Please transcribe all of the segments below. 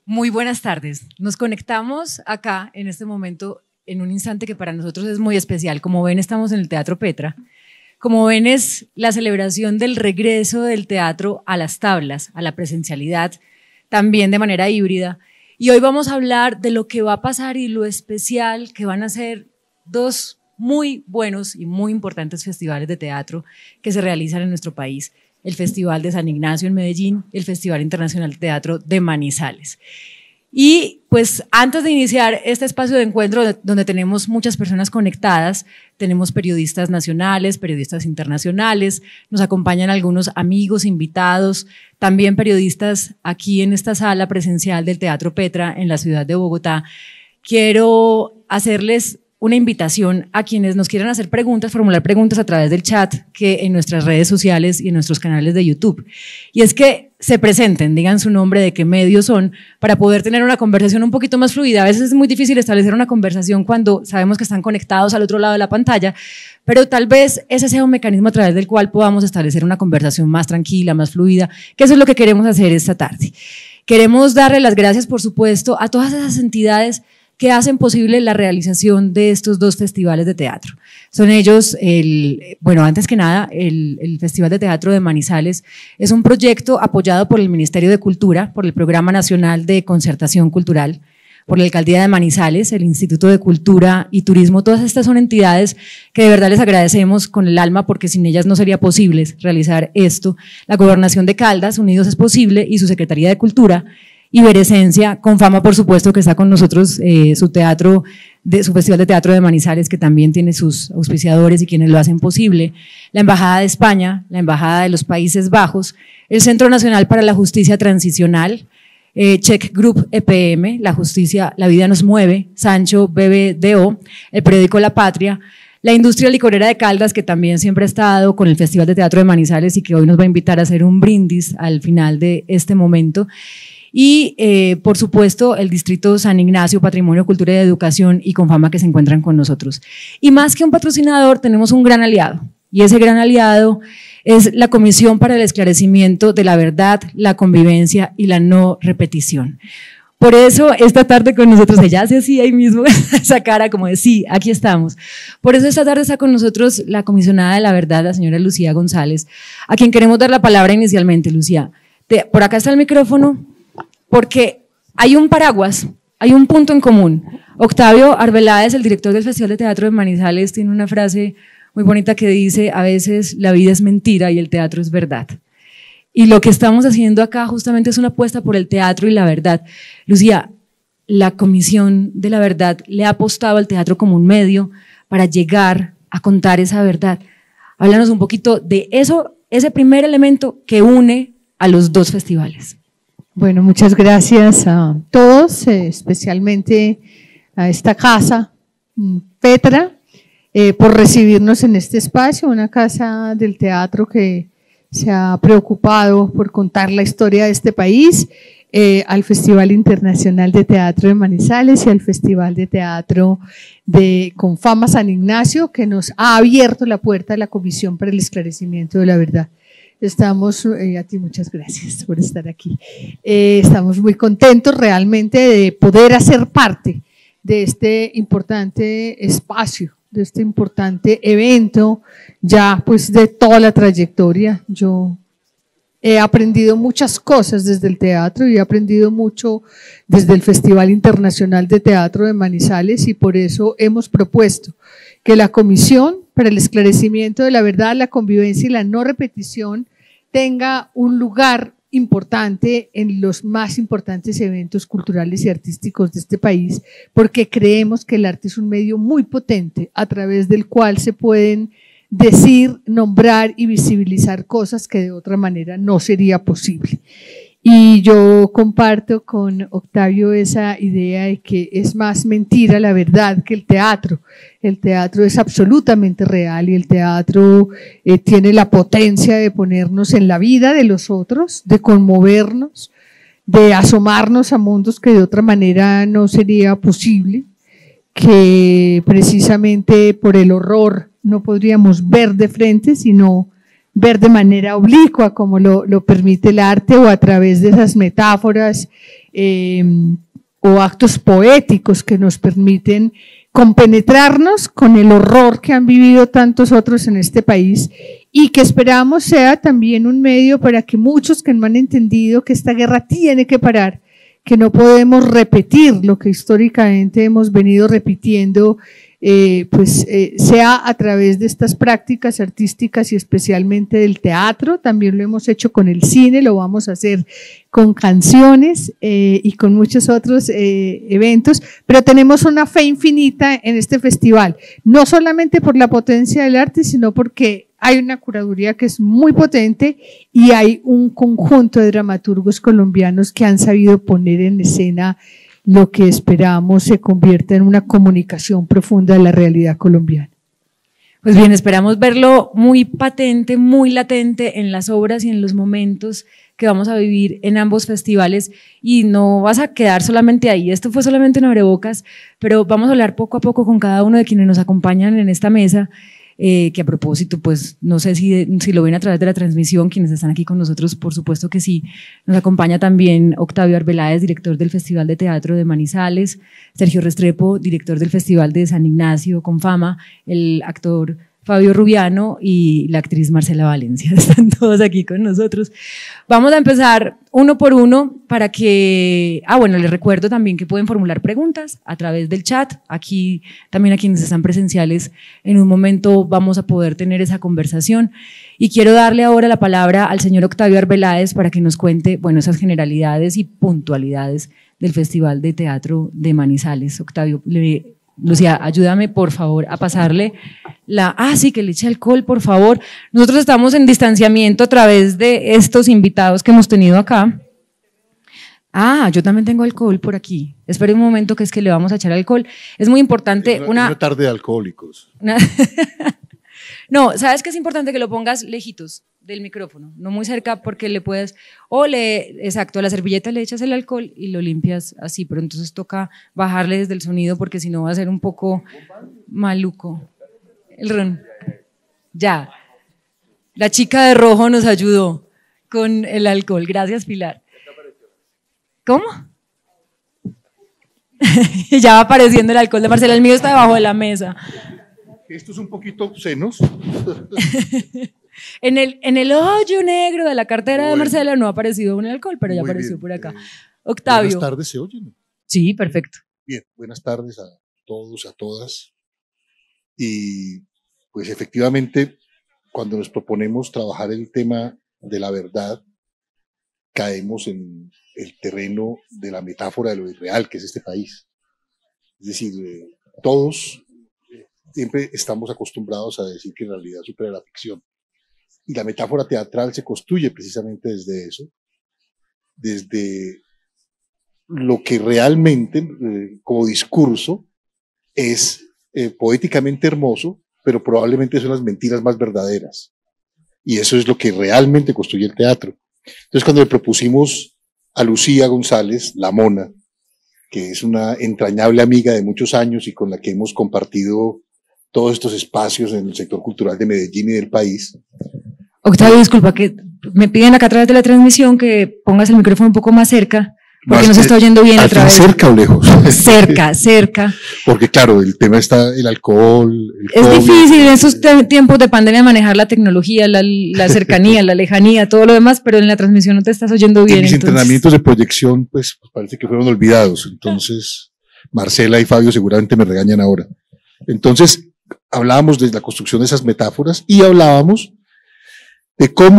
Muy buenas tardes. Nos conectamos acá en este momento, en un instante que para nosotros es muy especial. Como ven, estamos en el Teatro Petra. Como ven, es la celebración del regreso del teatro a las tablas, a la presencialidad, también de manera híbrida. Y hoy vamos a hablar de lo que va a pasar y lo especial que van a ser dos muy buenos y muy importantes festivales de teatro que se realizan en nuestro país. El Festival de San Ignacio en Medellín, el Festival Internacional de Teatro de Manizales. Y pues antes de iniciar este espacio de encuentro donde tenemos muchas personas conectadas, tenemos periodistas nacionales, periodistas internacionales, nos acompañan algunos amigos, invitados, también periodistas aquí en esta sala presencial del Teatro Petra en la ciudad de Bogotá. Quiero hacerles una invitación a quienes nos quieran hacer preguntas, formular preguntas a través del chat que en nuestras redes sociales y en nuestros canales de YouTube. Y es que se presenten, digan su nombre, de qué medio son, para poder tener una conversación un poquito más fluida. A veces es muy difícil establecer una conversación cuando sabemos que están conectados al otro lado de la pantalla, pero tal vez ese sea un mecanismo a través del cual podamos establecer una conversación más tranquila, más fluida, que eso es lo que queremos hacer esta tarde. Queremos darle las gracias, por supuesto, a todas esas entidades que hacen posible la realización de estos dos festivales de teatro. Son ellos, antes que nada, el Festival de Teatro de Manizales es un proyecto apoyado por el Ministerio de Cultura, por el Programa Nacional de Concertación Cultural, por la Alcaldía de Manizales, el Instituto de Cultura y Turismo. Todas estas son entidades que de verdad les agradecemos con el alma, porque sin ellas no sería posible realizar esto. La Gobernación de Caldas, Unidos es Posible, y su Secretaría de Cultura, Iberescencia, Confama, por supuesto, que está con nosotros, su Festival de Teatro de Manizales, que también tiene sus auspiciadores y quienes lo hacen posible, la Embajada de España, la Embajada de los Países Bajos, el Centro Nacional para la Justicia Transicional, Check Group EPM, La Justicia, La Vida Nos Mueve, Sancho BBDO, el periódico La Patria, la industria licorera de Caldas, que también siempre ha estado con el Festival de Teatro de Manizales y que hoy nos va a invitar a hacer un brindis al final de este momento. Y, por supuesto, el Distrito San Ignacio, Patrimonio, Cultura y Educación, y Confama, que se encuentran con nosotros. Y más que un patrocinador, tenemos un gran aliado, y ese gran aliado es la Comisión para el Esclarecimiento de la Verdad, la Convivencia y la No Repetición. Por eso, esta tarde con nosotros, ella hace así ahí mismo, esa cara como de sí, aquí estamos. Por eso esta tarde está con nosotros la comisionada de la verdad, la señora Lucía González, a quien queremos dar la palabra inicialmente. Lucía, por acá está el micrófono, porque hay un paraguas, hay un punto en común. Octavio Arbeláez, el director del Festival de Teatro de Manizales, tiene una frase muy bonita que dice: a veces la vida es mentira y el teatro es verdad. Y lo que estamos haciendo acá justamente es una apuesta por el teatro y la verdad. Lucía, la Comisión de la Verdad le ha apostado al teatro como un medio para llegar a contar esa verdad. Háblanos un poquito de eso, ese primer elemento que une a los dos festivales. Bueno, muchas gracias a todos, especialmente a esta casa, Petra, por recibirnos en este espacio, una casa del teatro que se ha preocupado por contar la historia de este país, al Festival Internacional de Teatro de Manizales y al Festival de Teatro de Confama San Ignacio, que nos ha abierto la puerta a la Comisión para el Esclarecimiento de la Verdad. Estamos, a ti muchas gracias por estar aquí, estamos muy contentos realmente de poder hacer parte de este importante espacio, de este importante evento, ya pues de toda la trayectoria. Yo he aprendido muchas cosas desde el teatro y he aprendido mucho desde el Festival Internacional de Teatro de Manizales, y por eso hemos propuesto que la Comisión para el Esclarecimiento de la Verdad, la Convivencia y la No Repetición tenga un lugar importante en los más importantes eventos culturales y artísticos de este país, porque creemos que el arte es un medio muy potente a través del cual se pueden decir, nombrar y visibilizar cosas que de otra manera no sería posible. Y yo comparto con Octavio esa idea de que es más mentira la verdad que el teatro. El teatro es absolutamente real y el teatro tiene la potencia de ponernos en la vida de los otros, de conmovernos, de asomarnos a mundos que de otra manera no sería posible, que precisamente por el horror no podríamos ver de frente, sino ver de manera oblicua como lo permite el arte, o a través de esas metáforas o actos poéticos que nos permiten compenetrarnos con el horror que han vivido tantos otros en este país y que esperamos sea también un medio para que muchos que no han entendido que esta guerra tiene que parar, que no podemos repetir lo que históricamente hemos venido repitiendo, sea a través de estas prácticas artísticas y especialmente del teatro. También lo hemos hecho con el cine, lo vamos a hacer con canciones y con muchos otros eventos, pero tenemos una fe infinita en este festival, no solamente por la potencia del arte, sino porque hay una curaduría que es muy potente y hay un conjunto de dramaturgos colombianos que han sabido poner en escena lo que esperamos se convierta en una comunicación profunda de la realidad colombiana. Pues bien, esperamos verlo muy patente, muy latente en las obras y en los momentos que vamos a vivir en ambos festivales, y no vas a quedar solamente ahí. Esto fue solamente un abrebocas, pero vamos a hablar poco a poco con cada uno de quienes nos acompañan en esta mesa. Que a propósito, pues no sé si lo ven a través de la transmisión, quienes están aquí con nosotros, por supuesto que sí. Nos acompaña también Octavio Arbeláez, director del Festival de Teatro de Manizales, Sergio Restrepo, director del Festival de San Ignacio con Fama, el actor Fabio Rubiano y la actriz Marcela Valencia. Están todos aquí con nosotros. Vamos a empezar uno por uno para que… bueno, les recuerdo también que pueden formular preguntas a través del chat. Aquí también a quienes están presenciales, en un momento vamos a poder tener esa conversación. Y quiero darle ahora la palabra al señor Octavio Arbeláez para que nos cuente, bueno, esas generalidades y puntualidades del Festival de Teatro de Manizales. Octavio, Lucía, ayúdame por favor a pasarle sí, que le eche alcohol, por favor. Nosotros estamos en distanciamiento a través de estos invitados que hemos tenido acá. Yo también tengo alcohol por aquí. Espere un momento, que es que le vamos a echar alcohol. Es muy importante una tarde de alcohólicos. No, ¿sabes qué es importante? Que lo pongas lejitos del micrófono, no muy cerca, porque le puedes, exacto, a la servilleta le echas el alcohol y lo limpias así, pero entonces toca bajarle desde el sonido porque si no va a ser un poco maluco. El ron. Ya. La chica de rojo nos ayudó con el alcohol. Gracias, Pilar. ¿Cómo? Ya va apareciendo el alcohol de Marcela, el mío está debajo de la mesa. Esto es un poquito obscenos. En el hoyo negro de la cartera de Marcela no ha aparecido un alcohol, pero ya apareció bien, por acá. Octavio. Buenas tardes, ¿se oyen? Sí, perfecto. Bien, buenas tardes a todos, a todas. Y pues efectivamente, cuando nos proponemos trabajar el tema de la verdad, caemos en el terreno de la metáfora de lo irreal que es este país. Es decir, todos siempre estamos acostumbrados a decir que en realidad supera la ficción. Y la metáfora teatral se construye precisamente desde eso, desde lo que realmente, como discurso, es poéticamente hermoso, pero probablemente son las mentiras más verdaderas. Y eso es lo que realmente construye el teatro. Entonces, cuando le propusimos a Lucía González, la Mona, que es una entrañable amiga de muchos años y con la que hemos compartido todos estos espacios en el sector cultural de Medellín y del país. Octavio, disculpa, que me piden acá a través de la transmisión que pongas el micrófono un poco más cerca, porque no se está oyendo bien a través. ¿Cerca o lejos? Cerca. Porque claro, el tema está el alcohol. Es difícil en estos tiempos de pandemia manejar la tecnología, la cercanía, la lejanía, todo lo demás, pero en la transmisión no te estás oyendo bien. Mis entrenamientos de proyección, pues parece que fueron olvidados. Entonces, Marcela y Fabio seguramente me regañan ahora. Entonces, hablábamos de la construcción de esas metáforas y hablábamos de cómo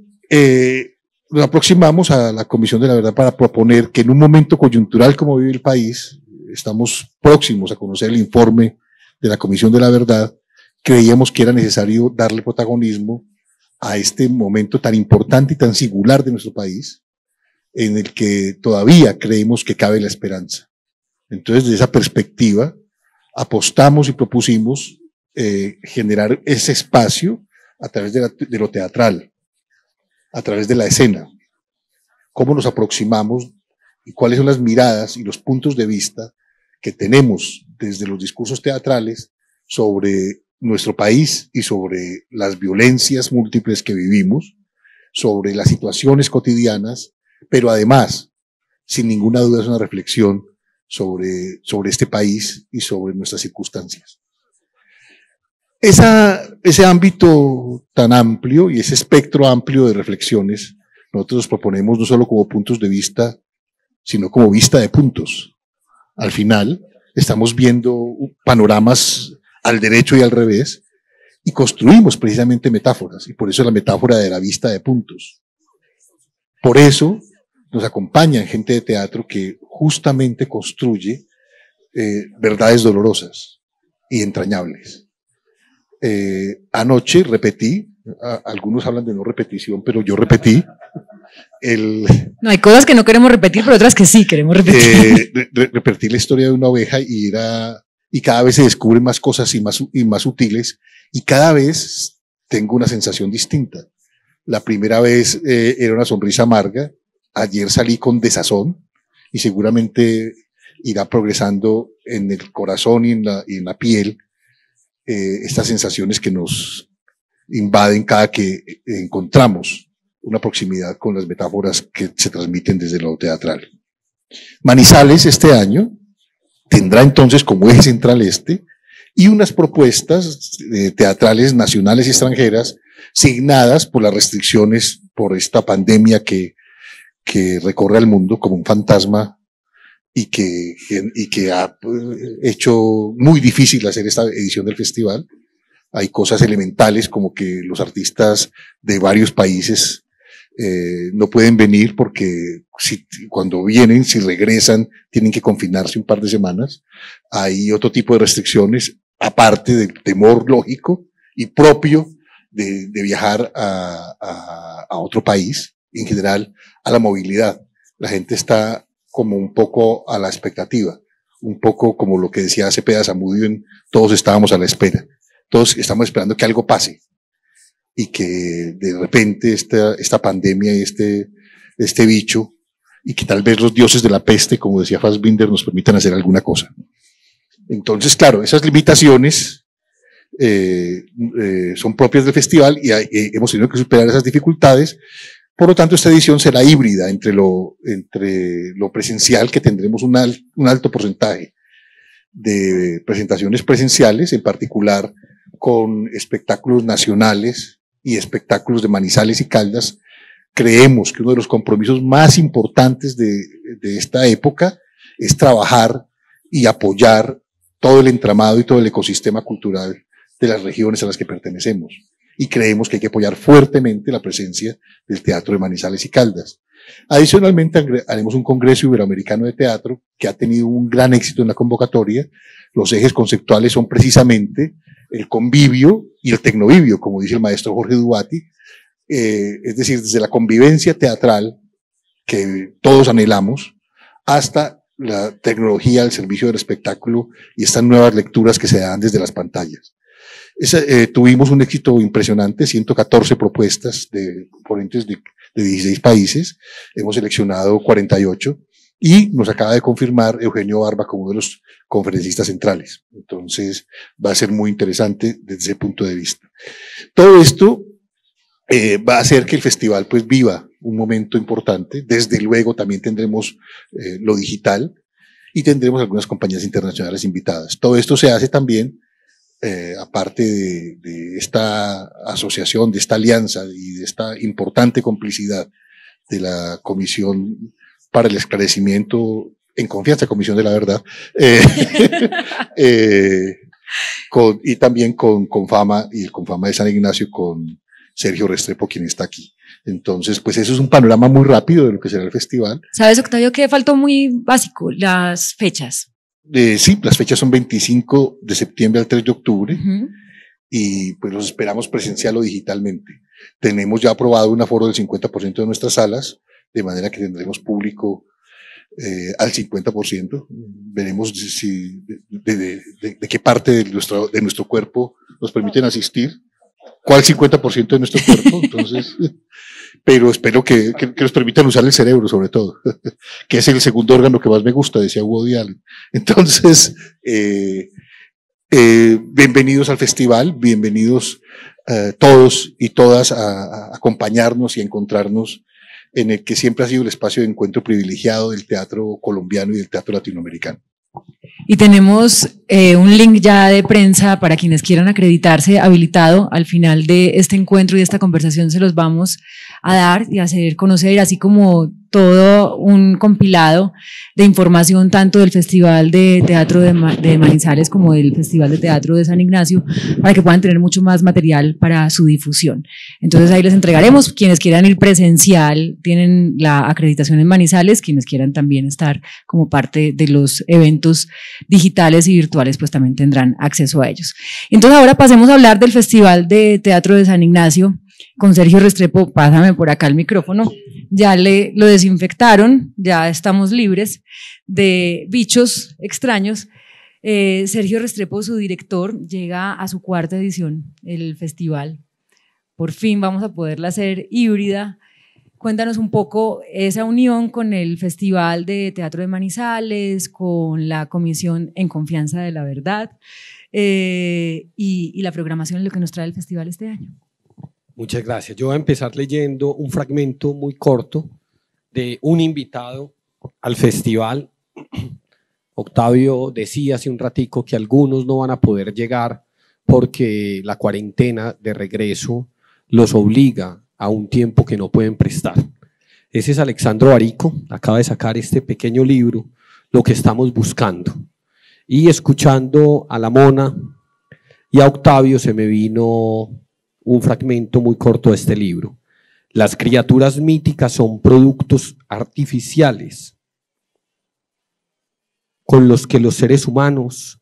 nos aproximamos a la Comisión de la Verdad para proponer que en un momento coyuntural como vive el país, estamos próximos a conocer el informe de la Comisión de la Verdad, creíamos que era necesario darle protagonismo a este momento tan importante y tan singular de nuestro país, en el que todavía creemos que cabe la esperanza. Entonces, desde esa perspectiva, apostamos y propusimos generar ese espacio a través de lo teatral, a través de la escena. Cómo nos aproximamos y cuáles son las miradas y los puntos de vista que tenemos desde los discursos teatrales sobre nuestro país y sobre las violencias múltiples que vivimos, sobre las situaciones cotidianas, pero además sin ninguna duda es una reflexión sobre este país y sobre nuestras circunstancias. Ese ámbito tan amplio y ese espectro amplio de reflexiones, nosotros los proponemos no solo como puntos de vista, sino como vista de puntos. Al final, estamos viendo panoramas al derecho y al revés, y construimos precisamente metáforas, y por eso la metáfora de la vista de puntos. Por eso nos acompañan gente de teatro que justamente construye verdades dolorosas y entrañables. Anoche repetí, algunos hablan de no repetición, pero yo repetí. No, hay cosas que no queremos repetir, pero otras que sí queremos repetir. Repetí la historia de una oveja y cada vez se descubren más cosas y más sutiles, y cada vez tengo una sensación distinta. La primera vez era una sonrisa amarga, ayer salí con desazón, y seguramente irá progresando en el corazón y en la piel estas sensaciones que nos invaden cada que encontramos una proximidad con las metáforas que se transmiten desde lo teatral. Manizales este año tendrá entonces como eje central y unas propuestas teatrales nacionales y extranjeras signadas por las restricciones por esta pandemia que recorre al mundo como un fantasma y que ha hecho muy difícil hacer esta edición del festival. Hay cosas elementales como que los artistas de varios países no pueden venir porque cuando vienen, si regresan, tienen que confinarse un par de semanas. Hay otro tipo de restricciones, aparte del temor lógico y propio de viajar a otro país, en general a la movilidad. La gente está como un poco a la expectativa, un poco como lo que decía Cepeda Zamudio en Todos estábamos a la espera. Todos estamos esperando que algo pase y que de repente esta pandemia y este bicho, y que tal vez los dioses de la peste, como decía Fassbinder, nos permitan hacer alguna cosa. Entonces, claro, esas limitaciones son propias del festival y hemos tenido que superar esas dificultades. Por lo tanto, esta edición será híbrida entre lo presencial, que tendremos un alto porcentaje de presentaciones presenciales, en particular con espectáculos nacionales y espectáculos de Manizales y Caldas. Creemos que uno de los compromisos más importantes de esta época es trabajar y apoyar todo el entramado y todo el ecosistema cultural de las regiones a las que pertenecemos. Y creemos que hay que apoyar fuertemente la presencia del teatro de Manizales y Caldas. Adicionalmente, haremos un Congreso Iberoamericano de Teatro que ha tenido un gran éxito en la convocatoria. Los ejes conceptuales son precisamente el convivio y el tecnovivio, como dice el maestro Jorge Duati, es decir, desde la convivencia teatral que todos anhelamos hasta la tecnología al servicio del espectáculo y estas nuevas lecturas que se dan desde las pantallas. Tuvimos un éxito impresionante, 114 propuestas de ponentes de 16 países, hemos seleccionado 48 y nos acaba de confirmar Eugenio Barba como uno de los conferencistas centrales. Entonces va a ser muy interesante desde ese punto de vista. Todo esto va a hacer que el festival pues viva un momento importante. Desde luego también tendremos lo digital y tendremos algunas compañías internacionales invitadas. Todo esto se hace también aparte de esta asociación, de esta alianza y de esta importante complicidad de la Comisión para el Esclarecimiento en Confianza, Comisión de la Verdad, y también con Confama y el Confama de San Ignacio, con Sergio Restrepo, quien está aquí. Entonces, pues eso es un panorama muy rápido de lo que será el festival. ¿Sabes, Octavio, que faltó muy básico? Las fechas. Sí, las fechas son 25 de septiembre al 3 de octubre y pues los esperamos presencial o digitalmente. Tenemos ya aprobado un aforo del 50% de nuestras salas, de manera que tendremos público al 50%. Veremos de qué parte de nuestro cuerpo nos permiten asistir, cuál 50% de nuestro cuerpo, entonces, pero espero que nos permitan usar el cerebro sobre todo, que es el segundo órgano que más me gusta, decía Woody Allen. Entonces, bienvenidos al festival, bienvenidos todos y todas a acompañarnos y a encontrarnos en el que siempre ha sido el espacio de encuentro privilegiado del teatro colombiano y del teatro latinoamericano. Y tenemos un link ya de prensa para quienes quieran acreditarse habilitado. Al final de este encuentro y de esta conversación se los vamos a dar y a hacer conocer, así como todo un compilado de información tanto del Festival de Teatro de Manizales como del Festival de Teatro de San Ignacio, para que puedan tener mucho más material para su difusión. Entonces ahí les entregaremos. Quienes quieran ir presencial tienen la acreditación en Manizales, quienes quieran también estar como parte de los eventos digitales y virtuales pues también tendrán acceso a ellos. Entonces ahora pasemos a hablar del Festival de Teatro de San Ignacio con Sergio Restrepo. Pásame por acá el micrófono. Ya lo desinfectaron, ya estamos libres de bichos extraños. Sergio Restrepo, su director, llega a su 4ª edición, el festival. Por fin vamos a poderla hacer híbrida. Cuéntanos un poco esa unión con el Festival de Teatro de Manizales, con la Comisión En Confianza de la Verdad y la programación, lo que nos trae el festival este año. Muchas gracias. Yo voy a empezar leyendo un fragmento muy corto de un invitado al festival. Octavio decía hace un ratico que algunos no van a poder llegar porque la cuarentena de regreso los obliga a un tiempo que no pueden prestar. Ese es Alexandro Barico, acaba de sacar este pequeño libro, Lo que estamos buscando. Y escuchando a la Mona y a Octavio se me vino un fragmento muy corto de este libro. Las criaturas míticas son productos artificiales con los que los seres humanos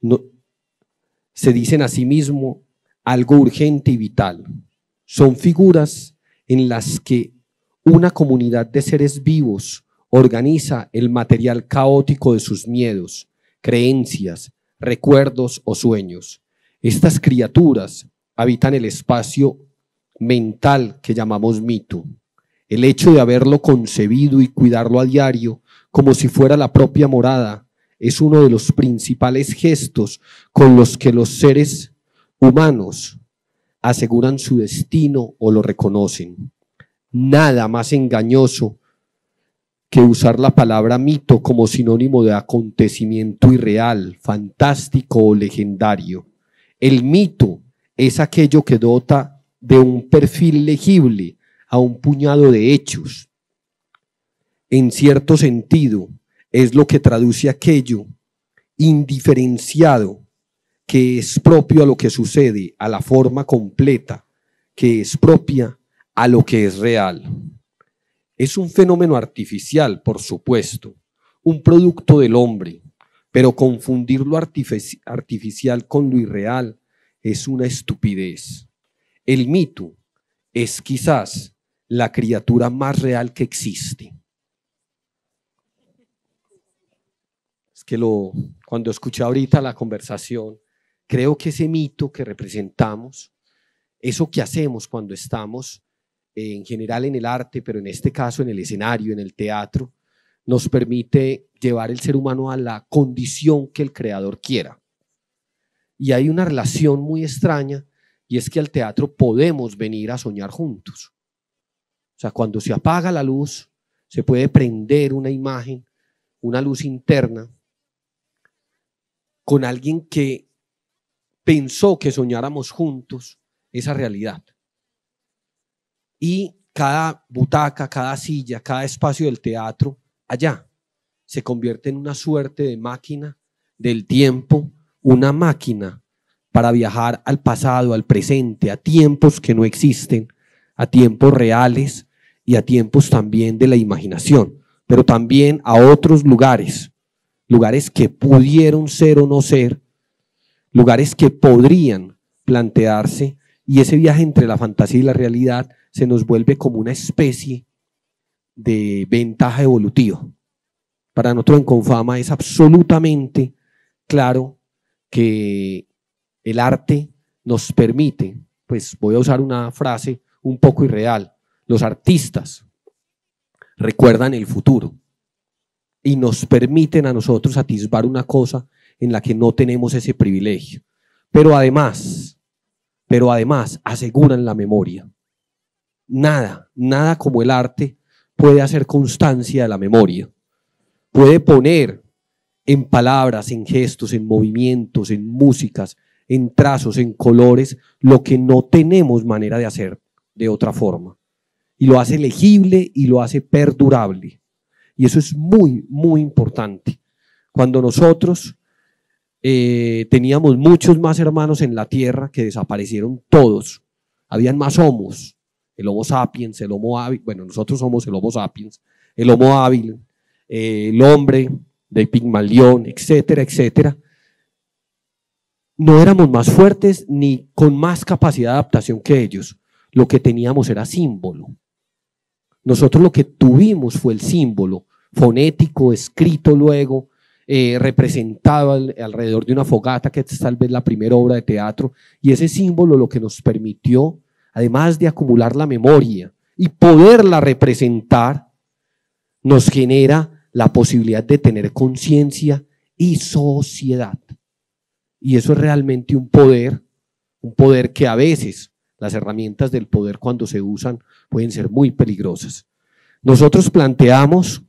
se dicen a sí mismos algo urgente y vital. Son figuras en las que una comunidad de seres vivos organiza el material caótico de sus miedos, creencias, recuerdos o sueños. Estas criaturas habitan el espacio mental que llamamos mito. El hecho de haberlo concebido y cuidarlo a diario como si fuera la propia morada es uno de los principales gestos con los que los seres humanos aseguran su destino o lo reconocen. Nada más engañoso que usar la palabra mito como sinónimo de acontecimiento irreal, fantástico o legendario. El mito es aquello que dota de un perfil legible a un puñado de hechos. En cierto sentido, es lo que traduce aquello indiferenciado que es propio a lo que sucede, a la forma completa, que es propia a lo que es real. Es un fenómeno artificial, por supuesto, un producto del hombre, pero confundir lo artificial con lo irreal es una estupidez. El mito es quizás la criatura más real que existe. Es que cuando escuché ahorita la conversación, creo que ese mito que representamos, eso que hacemos cuando estamos en general en el arte, pero en este caso en el escenario, en el teatro, nos permite llevar el ser humano a la condición que el creador quiera. Y hay una relación muy extraña, y es que al teatro podemos venir a soñar juntos. O sea, cuando se apaga la luz, se puede prender una imagen, una luz interna, con alguien que pensó que soñáramos juntos esa realidad. Y cada butaca, cada silla, cada espacio del teatro, allá, se convierte en una suerte de máquina del tiempo, una máquina para viajar al pasado, al presente, a tiempos que no existen, a tiempos reales y a tiempos también de la imaginación, pero también a otros lugares, lugares que pudieron ser o no ser, lugares que podrían plantearse, y ese viaje entre la fantasía y la realidad se nos vuelve como una especie de ventaja evolutiva. Para nosotros en Confama es absolutamente claro que el arte nos permite, pues voy a usar una frase un poco irreal, los artistas recuerdan el futuro y nos permiten a nosotros atisbar una cosa en la que no tenemos ese privilegio, pero además aseguran la memoria. Nada como el arte puede hacer constancia de la memoria, puede poner en palabras, en gestos, en movimientos, en músicas, en trazos, en colores, lo que no tenemos manera de hacer de otra forma. Y lo hace legible y lo hace perdurable. Y eso es muy, muy importante. Cuando nosotros teníamos muchos más hermanos en la tierra que desaparecieron todos, habían más homos, el Homo sapiens, el Homo habilis, bueno, nosotros somos el Homo sapiens, el Homo habilis, el hombre de Pigmalión, etcétera, etcétera. No éramos más fuertes ni con más capacidad de adaptación que ellos. Lo que teníamos era símbolo. Nosotros lo que tuvimos fue el símbolo fonético, escrito luego, representado alrededor de una fogata, que es tal vez la primera obra de teatro, y ese símbolo lo que nos permitió, además de acumular la memoria y poderla representar, nos genera la posibilidad de tener conciencia y sociedad. Y eso es realmente un poder que a veces las herramientas del poder, cuando se usan, pueden ser muy peligrosas. Nosotros planteamos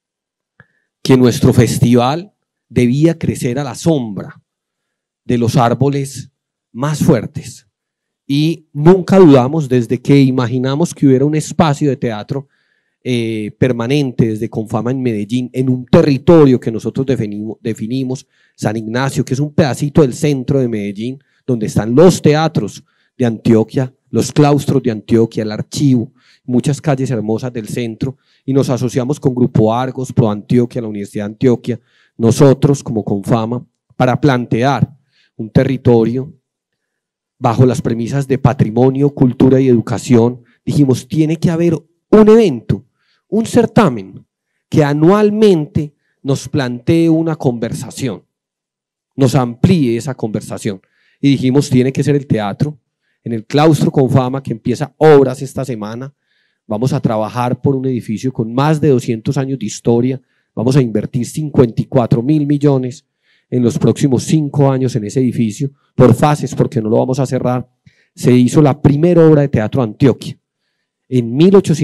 que nuestro festival debía crecer a la sombra de los árboles más fuertes, y nunca dudamos, desde que imaginamos que hubiera un espacio de teatro permanente desde Confama en Medellín, en un territorio que nosotros definimos San Ignacio, que es un pedacito del centro de Medellín, donde están los teatros de Antioquia, los claustros de Antioquia, el archivo, muchas calles hermosas del centro, y nos asociamos con Grupo Argos, Pro Antioquia, la Universidad de Antioquia, nosotros como Confama, para plantear un territorio bajo las premisas de patrimonio, cultura y educación. Dijimos, tiene que haber un evento, un certamen que anualmente nos plantee una conversación, nos amplíe esa conversación. Y dijimos, tiene que ser el teatro, en el claustro Confama, que empieza obras esta semana. Vamos a trabajar por un edificio con más de 200 años de historia, vamos a invertir 54.000 millones en los próximos 5 años en ese edificio, por fases, porque no lo vamos a cerrar. Se hizo la primera obra de teatro de Antioquia. En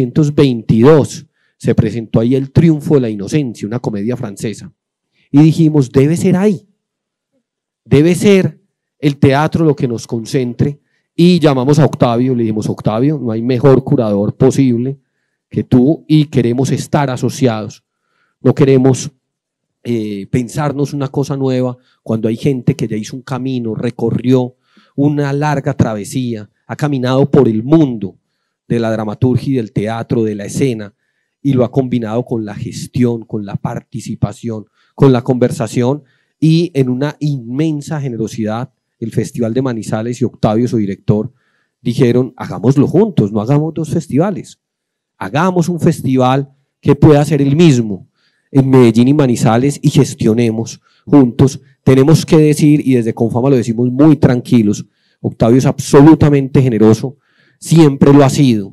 1822 se presentó ahí El Triunfo de la Inocencia, una comedia francesa. Y dijimos, debe ser ahí, debe ser el teatro lo que nos concentre. Y llamamos a Octavio, le dijimos, Octavio, no hay mejor curador posible que tú, y queremos estar asociados. No queremos pensarnos una cosa nueva cuando hay gente que ya hizo un camino, recorrió una larga travesía, ha caminado por el mundo de la dramaturgia y del teatro, de la escena, y lo ha combinado con la gestión, con la participación, con la conversación, y en una inmensa generosidad, el Festival de Manizales y Octavio, su director, dijeron, hagámoslo juntos, no hagamos 2 festivales, hagamos un festival que pueda ser el mismo en Medellín y Manizales, y gestionemos juntos. Tenemos que decir, y desde Confama lo decimos muy tranquilos, Octavio es absolutamente generoso, siempre lo ha sido,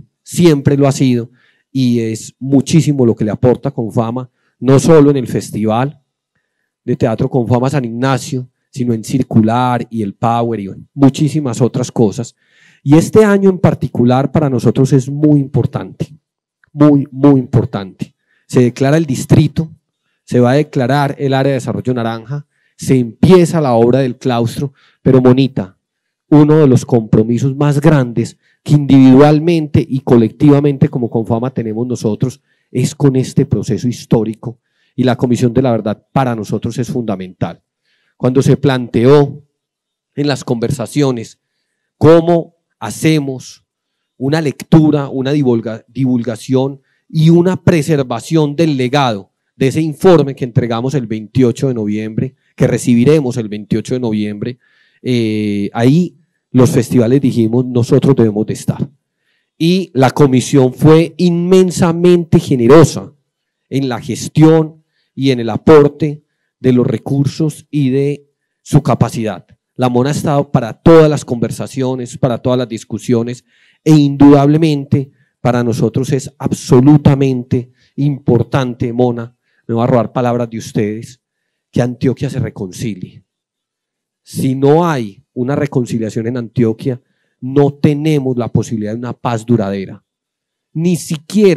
y es muchísimo lo que le aporta Confama, no solo en el Festival de Teatro Confama San Ignacio, sino en Circular y el Power y muchísimas otras cosas. Y este año en particular para nosotros es muy importante, muy, muy importante. Se declara el distrito, se va a declarar el área de desarrollo naranja, se empieza la obra del claustro, pero Monita, uno de los compromisos más grandes que individualmente y colectivamente como Confama tenemos nosotros es con este proceso histórico, y la Comisión de la Verdad para nosotros es fundamental. Cuando se planteó en las conversaciones cómo hacemos una lectura, una divulgación y una preservación del legado de ese informe que entregamos el 28 de noviembre, que recibiremos el 28 de noviembre, ahí los festivales dijimos, nosotros debemos de estar. Y la comisión fue inmensamente generosa en la gestión y en el aporte de los recursos y de su capacidad. La Mona ha estado para todas las conversaciones, para todas las discusiones, e indudablemente para nosotros es absolutamente importante, Mona, me voy a robar palabras de ustedes, que Antioquia se reconcilie. Si no hay una reconciliación en Antioquia, no tenemos la posibilidad de una paz duradera. Ni siquiera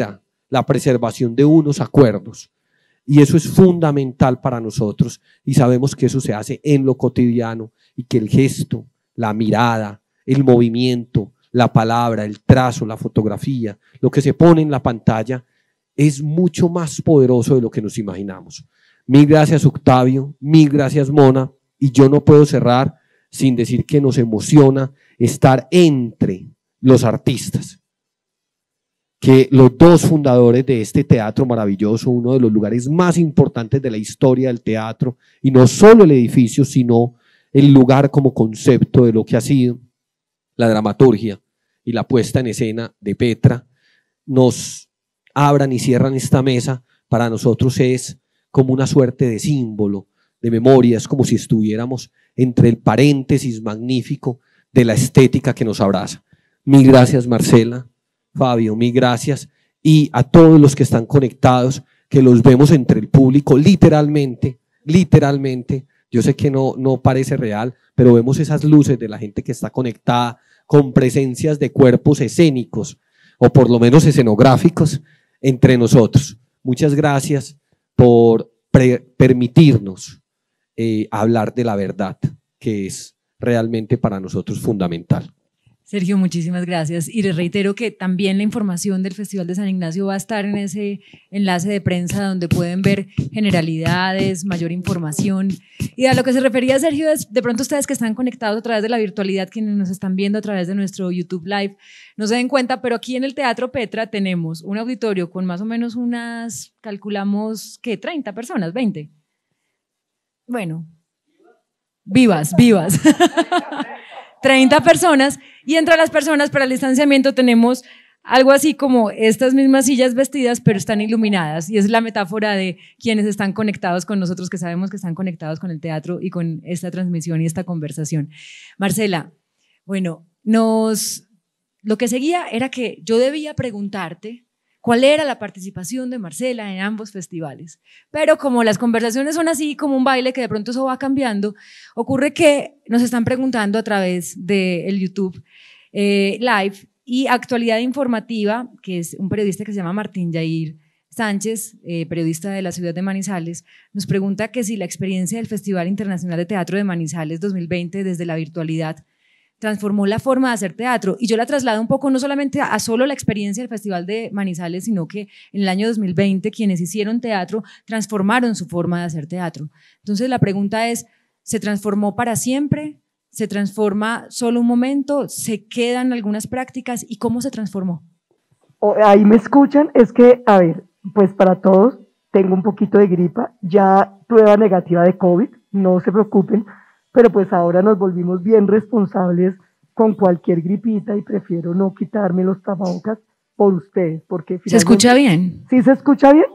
la preservación de unos acuerdos. Y eso es fundamental para nosotros y sabemos que eso se hace en lo cotidiano y que el gesto, la mirada, el movimiento, la palabra, el trazo, la fotografía, lo que se pone en la pantalla es mucho más poderoso de lo que nos imaginamos. Mil gracias, Octavio, mil gracias, Mona, y yo no puedo cerrar sin decir que nos emociona estar entre los artistas, que los dos fundadores de este teatro maravilloso, uno de los lugares más importantes de la historia del teatro, y no solo el edificio, sino el lugar como concepto de lo que ha sido la dramaturgia y la puesta en escena de Petra, nos abran y cierran esta mesa. Para nosotros es como una suerte de símbolo, de memoria, es como si estuviéramos entre el paréntesis magnífico de la estética que nos abraza. Mil gracias, Marcela, Fabio, mil gracias, y a todos los que están conectados, que los vemos entre el público, literalmente, yo sé que no parece real, pero vemos esas luces de la gente que está conectada con presencias de cuerpos escénicos, o por lo menos escenográficos, entre nosotros. Muchas gracias por permitirnos hablar de la verdad, que es realmente para nosotros fundamental. Sergio, muchísimas gracias. Y les reitero que también la información del Festival de San Ignacio va a estar en ese enlace de prensa donde pueden ver generalidades, mayor información. Y a lo que se refería Sergio es, de pronto ustedes que están conectados a través de la virtualidad, quienes nos están viendo a través de nuestro YouTube Live, no se den cuenta, pero aquí en el Teatro Petra tenemos un auditorio con más o menos unas, calculamos, ¿qué? 30 personas, 20. Bueno, vivas. 30 personas, y entre las personas para el distanciamiento tenemos algo así como estas mismas sillas vestidas, pero están iluminadas, y es la metáfora de quienes están conectados con nosotros, que sabemos que están conectados con el teatro y con esta transmisión y esta conversación. Marcela, bueno, lo que seguía era que yo debía preguntarte cuál era la participación de Marcela en ambos festivales. Pero como las conversaciones son así, como un baile que de pronto eso va cambiando, ocurre que nos están preguntando a través del YouTube Live y Actualidad Informativa, que es un periodista que se llama Martín Yair Sánchez, periodista de la ciudad de Manizales, nos pregunta que si la experiencia del Festival Internacional de Teatro de Manizales 2020 desde la virtualidad transformó la forma de hacer teatro, y yo la traslado un poco no solamente a solo la experiencia del Festival de Manizales, sino que en el año 2020 quienes hicieron teatro transformaron su forma de hacer teatro. Entonces la pregunta es, ¿se transformó para siempre? ¿Se transforma solo un momento? ¿Se quedan algunas prácticas? ¿Y cómo se transformó? Ahí me escuchan, es que, a ver, pues para todos, tengo un poquito de gripa, ya prueba negativa de COVID, no se preocupen, pero pues ahora nos volvimos bien responsables con cualquier gripita y prefiero no quitarme los tapabocas por ustedes, porque ¿Se escucha bien? ¿Sí se escucha bien?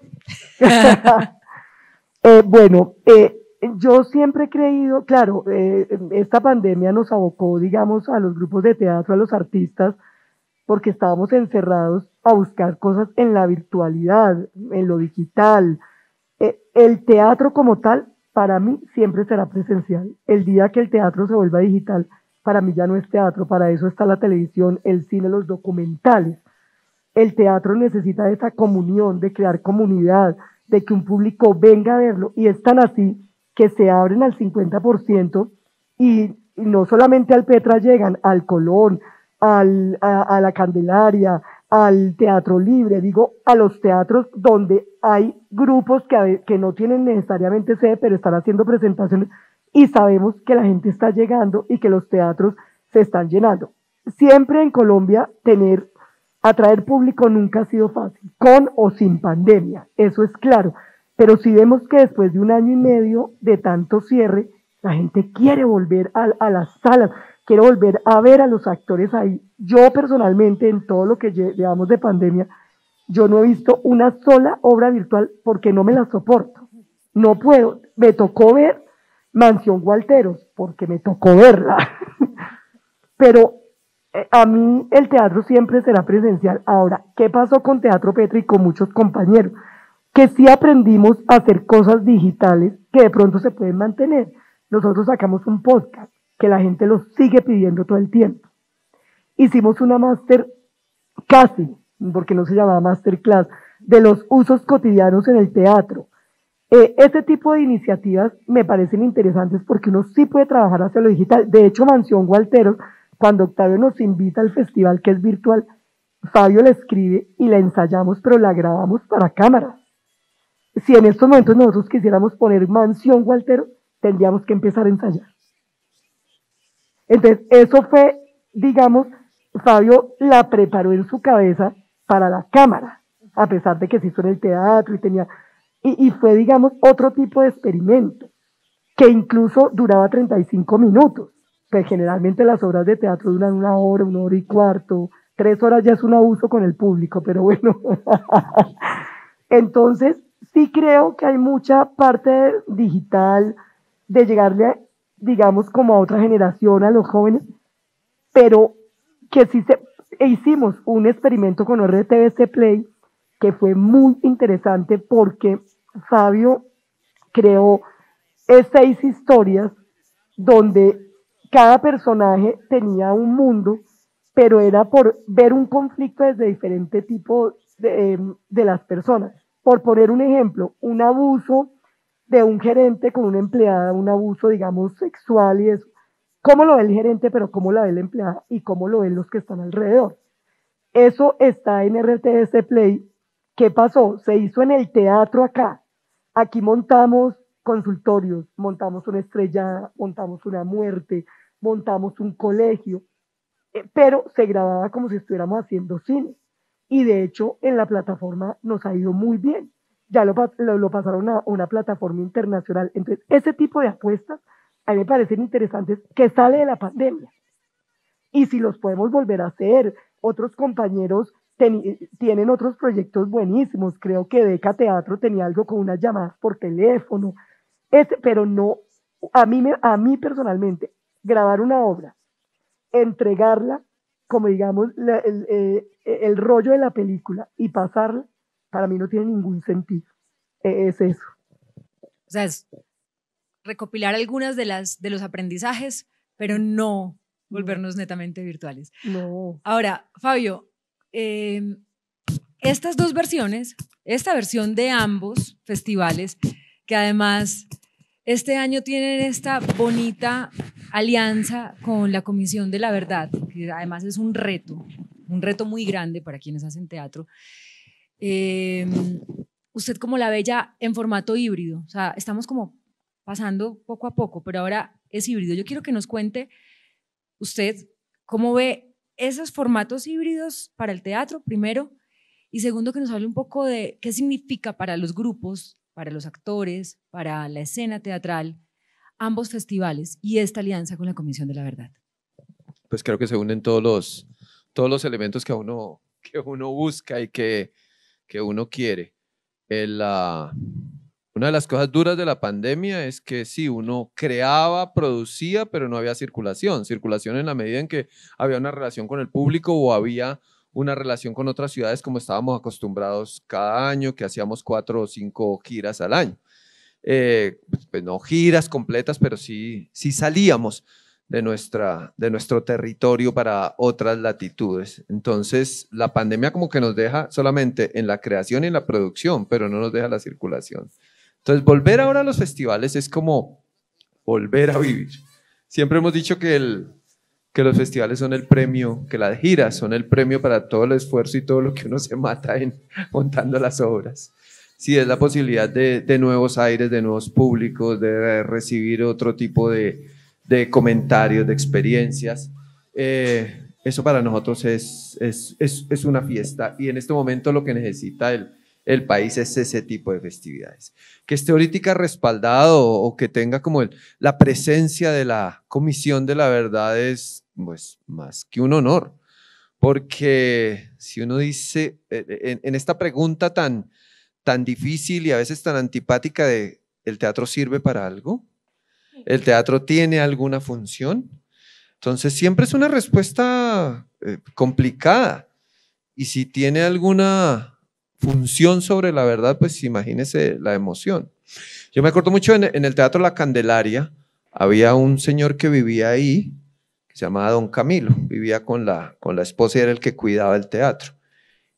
Bueno, yo siempre he creído, claro, esta pandemia nos abocó, digamos, a los grupos de teatro, a los artistas, porque estábamos encerrados a buscar cosas en la virtualidad, en lo digital. El teatro como tal, para mí siempre será presencial. El día que el teatro se vuelva digital, para mí ya no es teatro, para eso está la televisión, el cine, los documentales. El teatro necesita de esa comunión, de crear comunidad, de que un público venga a verlo, y es tan así que se abren al 50% y no solamente al Petra llegan, al Colón, a la Candelaria, al Teatro Libre, digo, a los teatros donde hay grupos que no tienen necesariamente sede, pero están haciendo presentaciones, y sabemos que la gente está llegando y que los teatros se están llenando. Siempre en Colombia atraer público nunca ha sido fácil, con o sin pandemia, eso es claro, pero sí vemos que después de 1 año y medio de tanto cierre, la gente quiere volver a las salas, quiero volver a ver a los actores ahí. Yo personalmente, en todo lo que llevamos de pandemia, yo no he visto una sola obra virtual porque no me la soporto. No puedo. Me tocó ver Mansión Gualteros porque me tocó verla. Pero a mí el teatro siempre será presencial. Ahora, ¿qué pasó con Teatro Petra y con muchos compañeros? Que sí aprendimos a hacer cosas digitales que de pronto se pueden mantener. Nosotros sacamos un podcast que la gente lo sigue pidiendo todo el tiempo. Hicimos una máster casi porque no se llamaba masterclass, de los usos cotidianos en el teatro. Este tipo de iniciativas me parecen interesantes porque uno sí puede trabajar hacia lo digital. De hecho, Mansión Gualteros, cuando Octavio nos invita al festival que es virtual, Fabio la escribe y la ensayamos, pero la grabamos para cámara. Si en estos momentos nosotros quisiéramos poner Mansión Gualteros, tendríamos que empezar a ensayar. Entonces, eso fue, digamos, Fabio la preparó en su cabeza para la cámara, a pesar de que se hizo en el teatro y tenía... Y fue, digamos, otro tipo de experimento, que incluso duraba 35 minutos. Pues generalmente las obras de teatro duran 1 hora y cuarto, 3 horas ya es un abuso con el público, pero bueno. Entonces, sí creo que hay mucha parte digital de llegarle, digamos, como a otra generación, a los jóvenes, pero que sí hicimos un experimento con RTBC Play que fue muy interesante porque Fabio creó 6 historias donde cada personaje tenía un mundo, pero era por ver un conflicto desde diferente tipo de las personas. Por poner un ejemplo, un abuso de un gerente con una empleada, un abuso, digamos, sexual y eso. ¿Cómo lo ve el gerente, pero cómo la ve la empleada y cómo lo ven los que están alrededor? Eso está en RTBC Play. ¿Qué pasó? Se hizo en el teatro acá. Aquí montamos consultorios, montamos una estrellada, montamos una muerte, montamos un colegio, pero se grababa como si estuviéramos haciendo cine. Y de hecho, en la plataforma nos ha ido muy bien. Ya lo pasaron a una plataforma internacional. Entonces, ese tipo de apuestas a mí me parecen interesantes que sale de la pandemia. Y si los podemos volver a hacer, otros compañeros tienen otros proyectos buenísimos. Creo que Deca Teatro tenía algo con unas llamadas por teléfono, pero no, a mí personalmente, grabar una obra, entregarla, como digamos, el rollo de la película y pasarla, para mí no tiene ningún sentido. Es eso. O sea, es recopilar algunas de los aprendizajes, pero no volvernos netamente virtuales. No. Ahora, Fabio, estas 2 versiones, esta versión de ambos festivales, que además este año tienen esta bonita alianza con la Comisión de la Verdad, que además es un reto muy grande para quienes hacen teatro. ¿Usted cómo la ve ya en formato híbrido? O sea, estamos como pasando poco a poco, pero ahora es híbrido. Yo quiero que nos cuente usted cómo ve esos formatos híbridos para el teatro, primero, y segundo, que nos hable un poco de qué significa para los grupos, para los actores, para la escena teatral, ambos festivales y esta alianza con la Comisión de la Verdad. Pues creo que se unen todos los elementos que uno busca y que uno quiere. Una de las cosas duras de la pandemia es que sí, uno creaba, producía, pero no había circulación. Circulación en la medida en que había una relación con el público o había una relación con otras ciudades como estábamos acostumbrados cada año, que hacíamos 4 o 5 giras al año. Pues no giras completas, pero sí salíamos de nuestro territorio para otras latitudes. Entonces, la pandemia como que nos deja solamente en la creación y en la producción, pero no nos deja la circulación. Entonces, volver ahora a los festivales es como volver a vivir. Siempre hemos dicho que los festivales son el premio, que las giras son el premio para todo el esfuerzo y todo lo que uno se mata montando las obras. Sí, es la posibilidad de nuevos aires, de nuevos públicos, de recibir otro tipo de comentarios, de experiencias. Eso para nosotros es una fiesta y en este momento lo que necesita el país es ese tipo de festividades. Que esté ahorita respaldado o que tenga como la presencia de la Comisión de la Verdad es pues, más que un honor, porque si uno dice en esta pregunta tan difícil y a veces tan antipática de ¿el teatro sirve para algo? ¿El teatro tiene alguna función? Entonces siempre es una respuesta complicada y si tiene alguna función sobre la verdad, pues imagínese la emoción. Yo me acuerdo mucho en el Teatro La Candelaria, había un señor que vivía ahí, que se llamaba Don Camilo, vivía con la esposa y era el que cuidaba el teatro.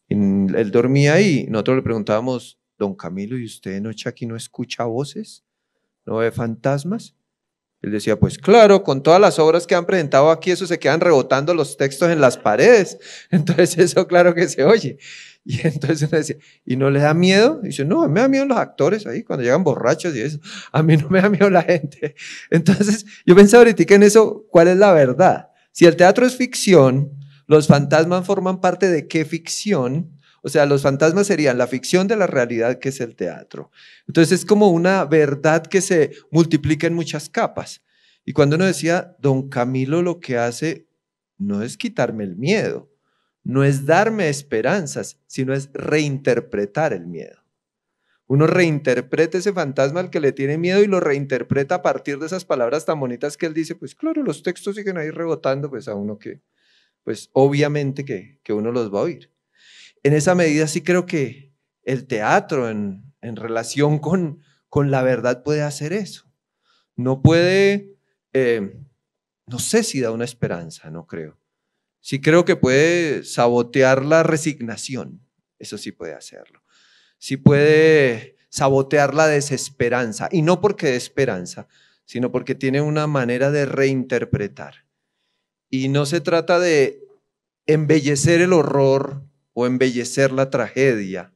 Y él dormía ahí. Nosotros le preguntábamos, don Camilo, ¿y usted de noche aquí no escucha voces? ¿No ve fantasmas? Él decía, pues claro, con todas las obras que han presentado aquí, eso se quedan rebotando los textos en las paredes. Entonces eso claro que se oye. Y entonces uno decía, ¿y no le da miedo? Y dice, no, a mí me da miedo los actores ahí, cuando llegan borrachos y eso. A mí no me da miedo la gente. Entonces yo pensaba ahorita en eso, ¿cuál es la verdad? Si el teatro es ficción, los fantasmas forman parte de ¿qué ficción? O sea, los fantasmas serían la ficción de la realidad que es el teatro. Entonces es como una verdad que se multiplica en muchas capas. Y cuando uno decía, don Camilo lo que hace no es quitarme el miedo, no es darme esperanzas, sino es reinterpretar el miedo. Uno reinterpreta ese fantasma al que le tiene miedo y lo reinterpreta a partir de esas palabras tan bonitas que él dice, pues claro, los textos siguen ahí rebotando, pues a uno que, pues obviamente que uno los va a oír. En esa medida sí creo que el teatro en relación con la verdad puede hacer eso. No puede, no sé si da una esperanza, no creo. Sí creo que puede sabotear la resignación, eso sí puede hacerlo. Sí puede sabotear la desesperanza, y no porque dé esperanza, sino porque tiene una manera de reinterpretar. Y no se trata de embellecer el horror o embellecer la tragedia,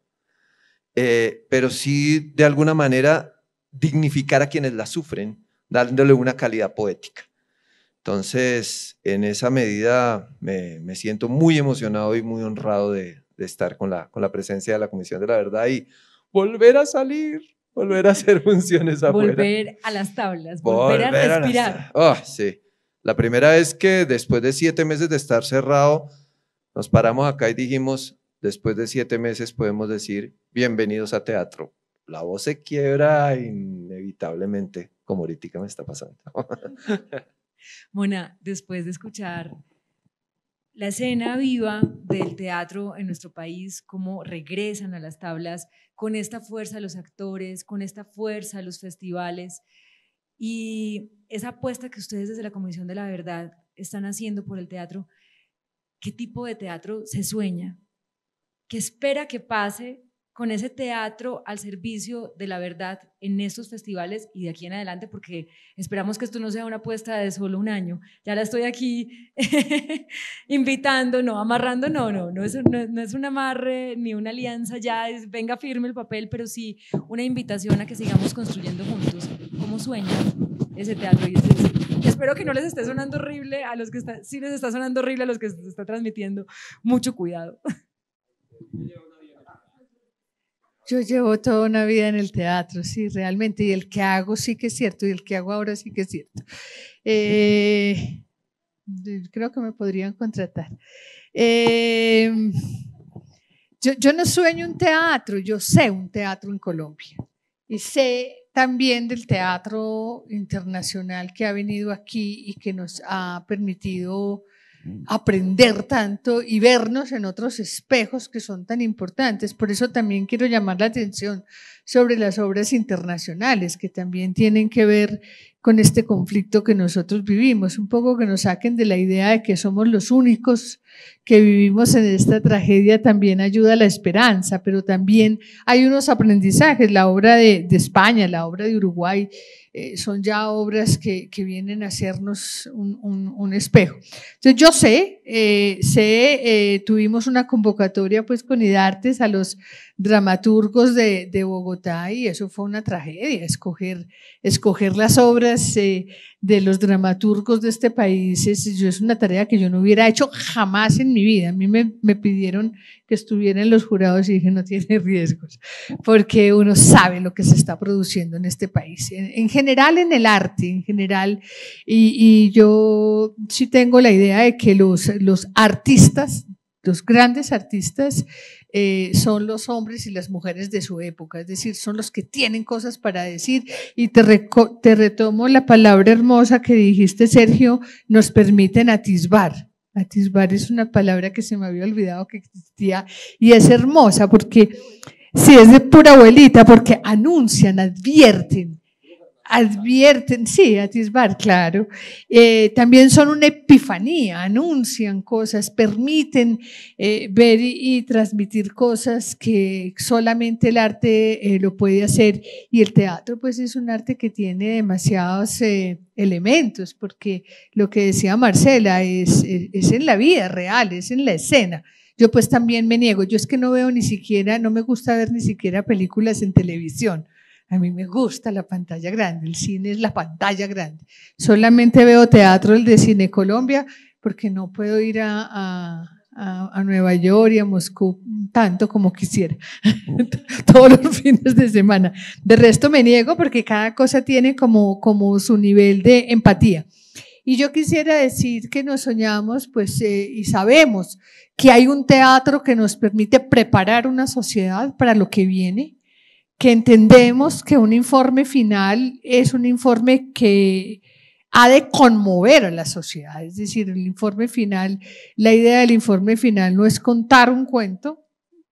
pero sí de alguna manera dignificar a quienes la sufren, dándole una calidad poética. Entonces, en esa medida me siento muy emocionado y muy honrado de estar con la presencia de la Comisión de la Verdad y volver a salir, volver a hacer funciones afuera. Volver a las tablas, volver a respirar. Sí. La primera vez que después de 7 meses de estar cerrado, nos paramos acá y dijimos, después de 7 meses podemos decir, bienvenidos a teatro. La voz se quiebra inevitablemente, como ahorita me está pasando. Mona, después de escuchar la escena viva del teatro en nuestro país, cómo regresan a las tablas con esta fuerza los actores, con esta fuerza los festivales y esa apuesta que ustedes desde la Comisión de la Verdad están haciendo por el teatro, ¿qué tipo de teatro se sueña? ¿Qué espera que pase con ese teatro al servicio de la verdad en estos festivales y de aquí en adelante? Porque esperamos que esto no sea una apuesta de solo un año. Ya la estoy aquí invitando, no, amarrando, no es un amarre ni una alianza, ya es venga firme el papel, pero sí una invitación a que sigamos construyendo juntos. ¿Cómo sueña ese teatro? Y espero que no les esté sonando horrible a los que están, si les está sonando horrible a los que se está transmitiendo, mucho cuidado. Yo llevo toda una vida en el teatro, sí, realmente, y el que hago sí que es cierto, y el que hago ahora sí que es cierto. Creo que me podrían contratar. Yo no sueño un teatro, yo sé un teatro en Colombia, y sé también del teatro internacional que ha venido aquí y que nos ha permitido aprender tanto y vernos en otros espejos que son tan importantes. Por eso también quiero llamar la atención sobre las obras internacionales que también tienen que ver con este conflicto que nosotros vivimos, un poco que nos saquen de la idea de que somos los únicos que vivimos en esta tragedia. También ayuda a la esperanza, pero también hay unos aprendizajes. La obra de España, la obra de Uruguay, son ya obras que vienen a hacernos un espejo. Entonces yo tuvimos una convocatoria pues con IDARTES a los dramaturgos de Bogotá y eso fue una tragedia, escoger las obras de los dramaturgos de este país es una tarea que yo no hubiera hecho jamás en mi vida. A mí me pidieron que estuviera en los jurados y dije no tiene riesgos, porque uno sabe lo que se está produciendo en este país, en general en el arte, en general, y yo sí tengo la idea de que los artistas, los grandes artistas, son los hombres y las mujeres de su época, es decir, son los que tienen cosas para decir. Y te retomo la palabra hermosa que dijiste, Sergio, nos permiten atisbar. Atisbar es una palabra que se me había olvidado que existía y es hermosa porque, sí, es de pura abuelita, porque anuncian, advierten, advierten, sí, atisbar, claro, también son una epifanía, anuncian cosas, permiten ver y transmitir cosas que solamente el arte lo puede hacer, y el teatro pues es un arte que tiene demasiados elementos, porque lo que decía Marcela es en la vida real, es en la escena. Yo pues también me niego, yo es que no veo ni siquiera, no me gusta ver ni siquiera películas en televisión. A mí me gusta la pantalla grande, el cine es la pantalla grande. Solamente veo teatro, el de Cine Colombia, porque no puedo ir a Nueva York y a Moscú tanto como quisiera, todos los fines de semana. De resto me niego porque cada cosa tiene como su nivel de empatía. Y yo quisiera decir que nos soñamos pues, y sabemos que hay un teatro que nos permite preparar una sociedad para lo que viene, que entendemos que un informe final es un informe que ha de conmover a la sociedad, es decir, el informe final, la idea del informe final no es contar un cuento,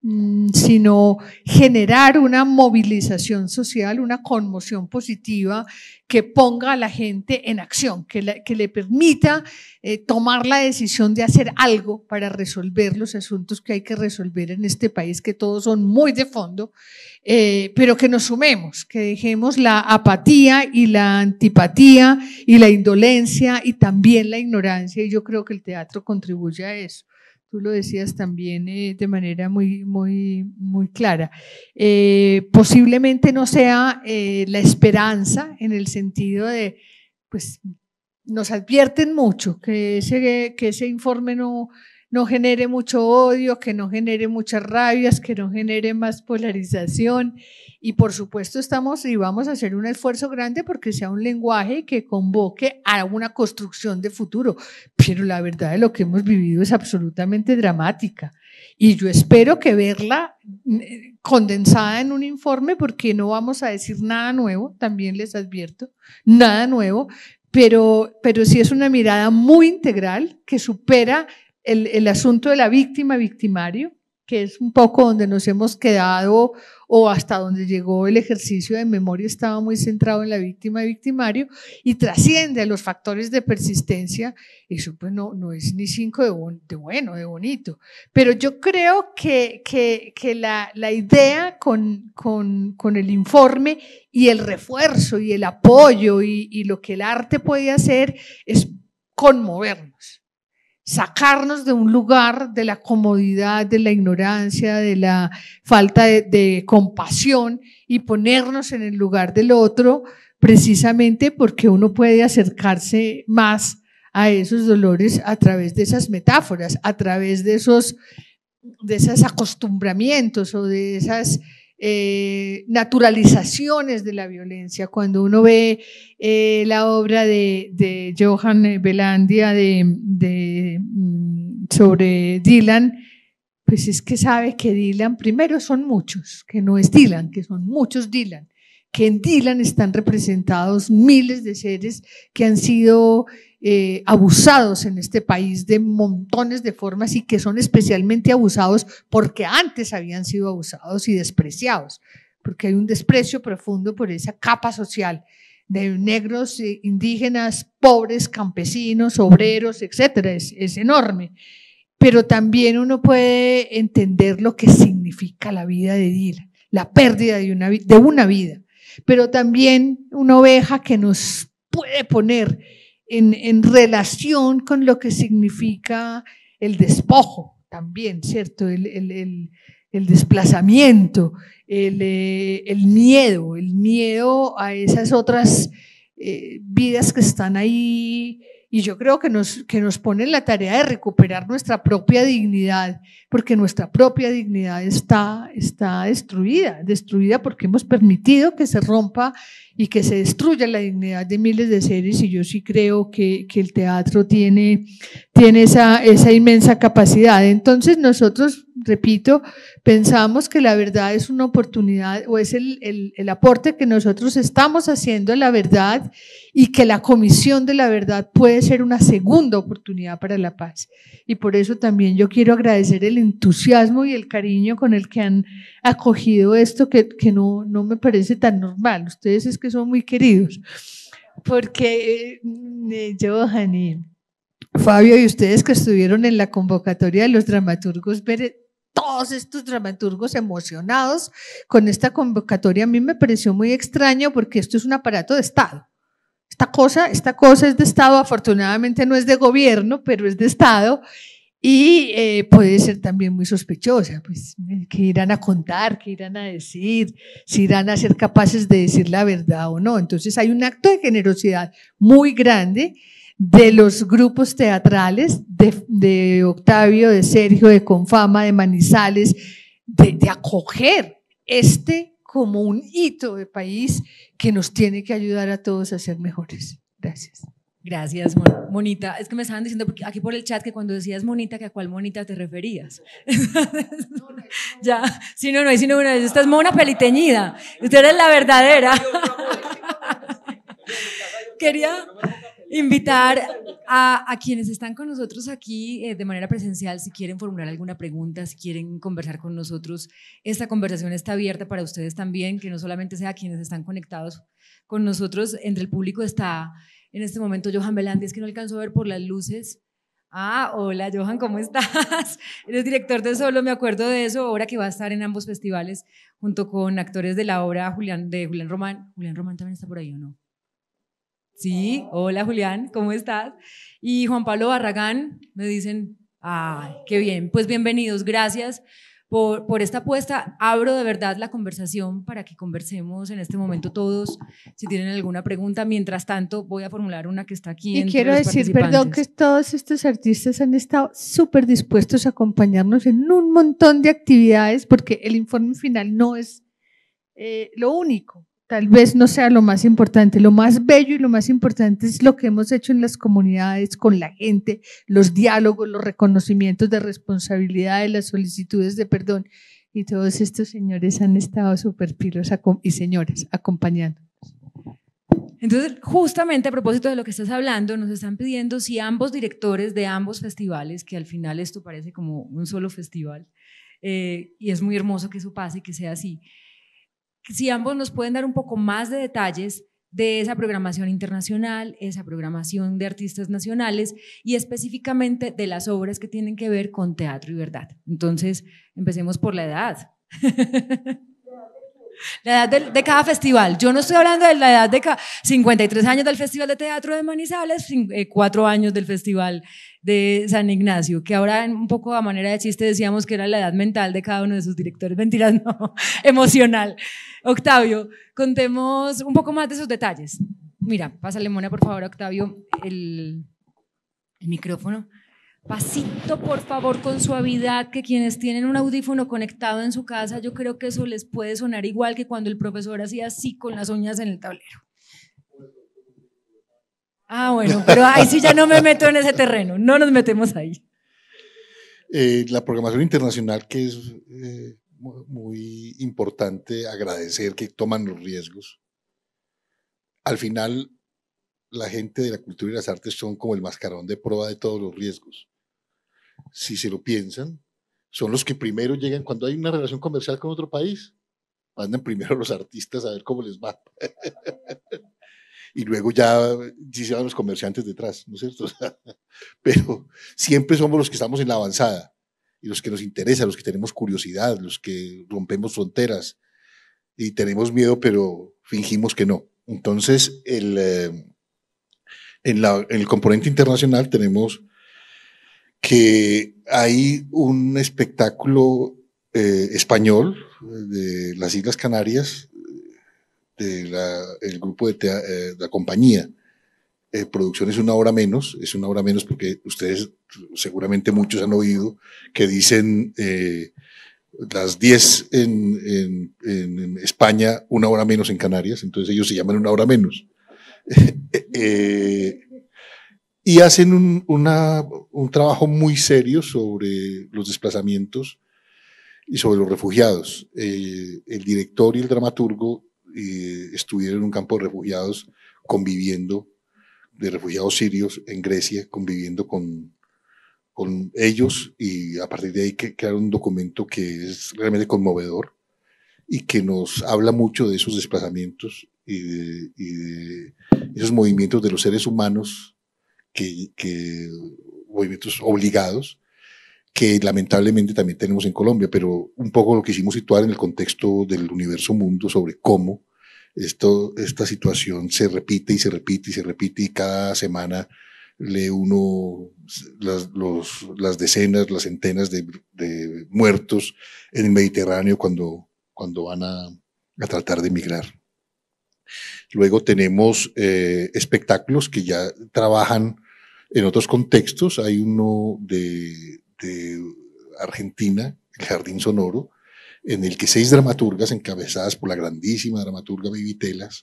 sino generar una movilización social, una conmoción positiva que ponga a la gente en acción, que le permita tomar la decisión de hacer algo para resolver los asuntos que hay que resolver en este país, que todos son muy de fondo, pero que nos sumemos, que dejemos la apatía y la antipatía y la indolencia y también la ignorancia, y yo creo que el teatro contribuye a eso. Tú lo decías también de manera muy clara. Posiblemente no sea la esperanza en el sentido de, pues, nos advierten mucho que ese informe no genere mucho odio, que no genere muchas rabias, que no genere más polarización, y por supuesto estamos y vamos a hacer un esfuerzo grande porque sea un lenguaje que convoque a una construcción de futuro, pero la verdad de lo que hemos vivido es absolutamente dramática, y yo espero que verla condensada en un informe, porque no vamos a decir nada nuevo, también les advierto, nada nuevo, pero sí es una mirada muy integral que supera el asunto de la víctima-victimario, que es un poco donde nos hemos quedado o hasta donde llegó el ejercicio de memoria, estaba muy centrado en la víctima-victimario y trasciende a los factores de persistencia. Eso pues no es ni 5 de bueno, de bonito, pero yo creo que la idea con el informe y el refuerzo y el apoyo y lo que el arte puede hacer es conmovernos, sacarnos de un lugar de la comodidad, de la ignorancia, de la falta de compasión y ponernos en el lugar del otro, precisamente porque uno puede acercarse más a esos dolores a través de esas metáforas, a través de esos acostumbramientos o de esas naturalizaciones de la violencia. Cuando uno ve la obra de Johan Belandia sobre Dylan, pues es que sabe que Dylan, primero son muchos, que no es Dylan, que son muchos Dylan, que en Dylan están representados miles de seres que han sido abusados en este país de montones de formas y que son especialmente abusados porque antes habían sido abusados y despreciados, porque hay un desprecio profundo por esa capa social de negros, indígenas, pobres, campesinos, obreros, etcétera, es enorme. Pero también uno puede entender lo que significa la vida de Dylan, la pérdida de una vida, pero también una oveja que nos puede poner en relación con lo que significa el despojo también, ¿cierto? El desplazamiento, el miedo a esas otras vidas que están ahí, y yo creo que nos pone en la tarea de recuperar nuestra propia dignidad, porque nuestra propia dignidad está destruida porque hemos permitido que se rompa y que se destruya la dignidad de miles de seres, y yo sí creo que el teatro tiene esa inmensa capacidad. Entonces nosotros repito, pensamos que la verdad es una oportunidad o es el aporte que nosotros estamos haciendo a la verdad y que la Comisión de la Verdad puede ser una segunda oportunidad para la paz. Y por eso también yo quiero agradecer el entusiasmo y el cariño con el que han acogido esto, que no me parece tan normal. Ustedes es que son muy queridos, porque Johan y Fabio y ustedes que estuvieron en la convocatoria de los dramaturgos, ver todos estos dramaturgos emocionados con esta convocatoria, a mí me pareció muy extraño porque esto es un aparato de Estado. Esta cosa es de Estado, afortunadamente no es de gobierno, pero es de Estado y puede ser también muy sospechosa, pues qué irán a contar, qué irán a decir, si irán a ser capaces de decir la verdad o no. Entonces hay un acto de generosidad muy grande de los grupos teatrales, de Octavio, de Sergio, de Confama, de Manizales, de acoger como un hito de país que nos tiene que ayudar a todos a ser mejores. Gracias. Gracias, Monita. Es que me estaban diciendo aquí por el chat que cuando decías Monita, que a cuál Monita te referías. Ya, sí, no hay sino una. Esta es Mona Peliteñida. Usted es la verdadera. Quería invitar a quienes están con nosotros aquí de manera presencial, si quieren formular alguna pregunta, si quieren conversar con nosotros. Esta conversación está abierta para ustedes también, que no solamente sea quienes están conectados con nosotros. Entre el público está en este momento Johan Belandi, es que no alcanzo a ver por las luces. Hola Johan, ¿cómo estás? Eres director de Solo, me acuerdo de eso, obra que va a estar en ambos festivales junto con actores de la obra de Julián Román. ¿Julián Román también está por ahí o no? Sí, hola Julián, ¿cómo estás? Y Juan Pablo Barragán, me dicen, qué bien, pues bienvenidos, gracias por esta apuesta. Abro de verdad la conversación para que conversemos en este momento todos, si tienen alguna pregunta. Mientras tanto, voy a formular una que está aquí. Y quiero decir, perdón, que todos estos artistas han estado súper dispuestos a acompañarnos en un montón de actividades, porque el informe final no es lo único. Tal vez no sea lo más importante, lo más bello y lo más importante es lo que hemos hecho en las comunidades, con la gente, los diálogos, los reconocimientos de responsabilidades, las solicitudes de perdón, y todos estos señores han estado súper pilos y señoras acompañando. Entonces, justamente a propósito de lo que estás hablando, nos están pidiendo si ambos directores de ambos festivales, que al final esto parece como un solo festival, y es muy hermoso que eso pase y que sea así, si ambos nos pueden dar un poco más de detalles de esa programación internacional, esa programación de artistas nacionales y específicamente de las obras que tienen que ver con teatro y verdad. Entonces, empecemos por la edad. La edad de cada festival. Yo no estoy hablando de la edad de 53 años del Festival de Teatro de Manizales, 4 años del Festival de San Ignacio, que ahora un poco a manera de chiste decíamos que era la edad mental de cada uno de sus directores. Mentiras, no, emocional. Octavio, contemos un poco más de esos detalles. Mira, pásale, Mona, por favor, Octavio, el micrófono. Pasito, por favor, con suavidad, que quienes tienen un audífono conectado en su casa, yo creo que eso les puede sonar igual que cuando el profesor hacía así con las uñas en el tablero. Bueno, pero ahí sí ya no me meto en ese terreno, no nos metemos ahí. La programación internacional, que es muy importante agradecer que toman los riesgos. Al final, la gente de la cultura y las artes son como el mascarón de prueba de todos los riesgos. Si se lo piensan, son los que primero llegan cuando hay una relación comercial con otro país. Mandan primero los artistas a ver cómo les va. Y luego ya sí se van los comerciantes detrás, ¿no es cierto? Pero siempre somos los que estamos en la avanzada y los que nos interesa, los que tenemos curiosidad, los que rompemos fronteras y tenemos miedo, pero fingimos que no. Entonces, en el componente internacional tenemos que hay un espectáculo español de las Islas Canarias, del grupo de la compañía. Producciones Una Hora Menos, es una hora menos porque ustedes seguramente muchos han oído que dicen las 10 en España, una hora menos en Canarias, entonces ellos se llaman Una Hora Menos. Y hacen un trabajo muy serio sobre los desplazamientos y sobre los refugiados. El director y el dramaturgo estuvieron en un campo de refugiados conviviendo, de refugiados sirios en Grecia, conviviendo con ellos, y a partir de ahí crearon un documento que es realmente conmovedor y que nos habla mucho de esos desplazamientos y de esos movimientos de los seres humanos, movimientos obligados, que lamentablemente también tenemos en Colombia, pero un poco lo quisimos situar en el contexto del universo mundo sobre cómo esta situación se repite y se repite y se repite, y cada semana lee uno las decenas, las centenas de muertos en el Mediterráneo cuando van a tratar de emigrar. Luego tenemos espectáculos que ya trabajan en otros contextos. Hay uno de Argentina, el Jardín Sonoro, en el que 6 dramaturgas encabezadas por la grandísima dramaturga Vivi Telas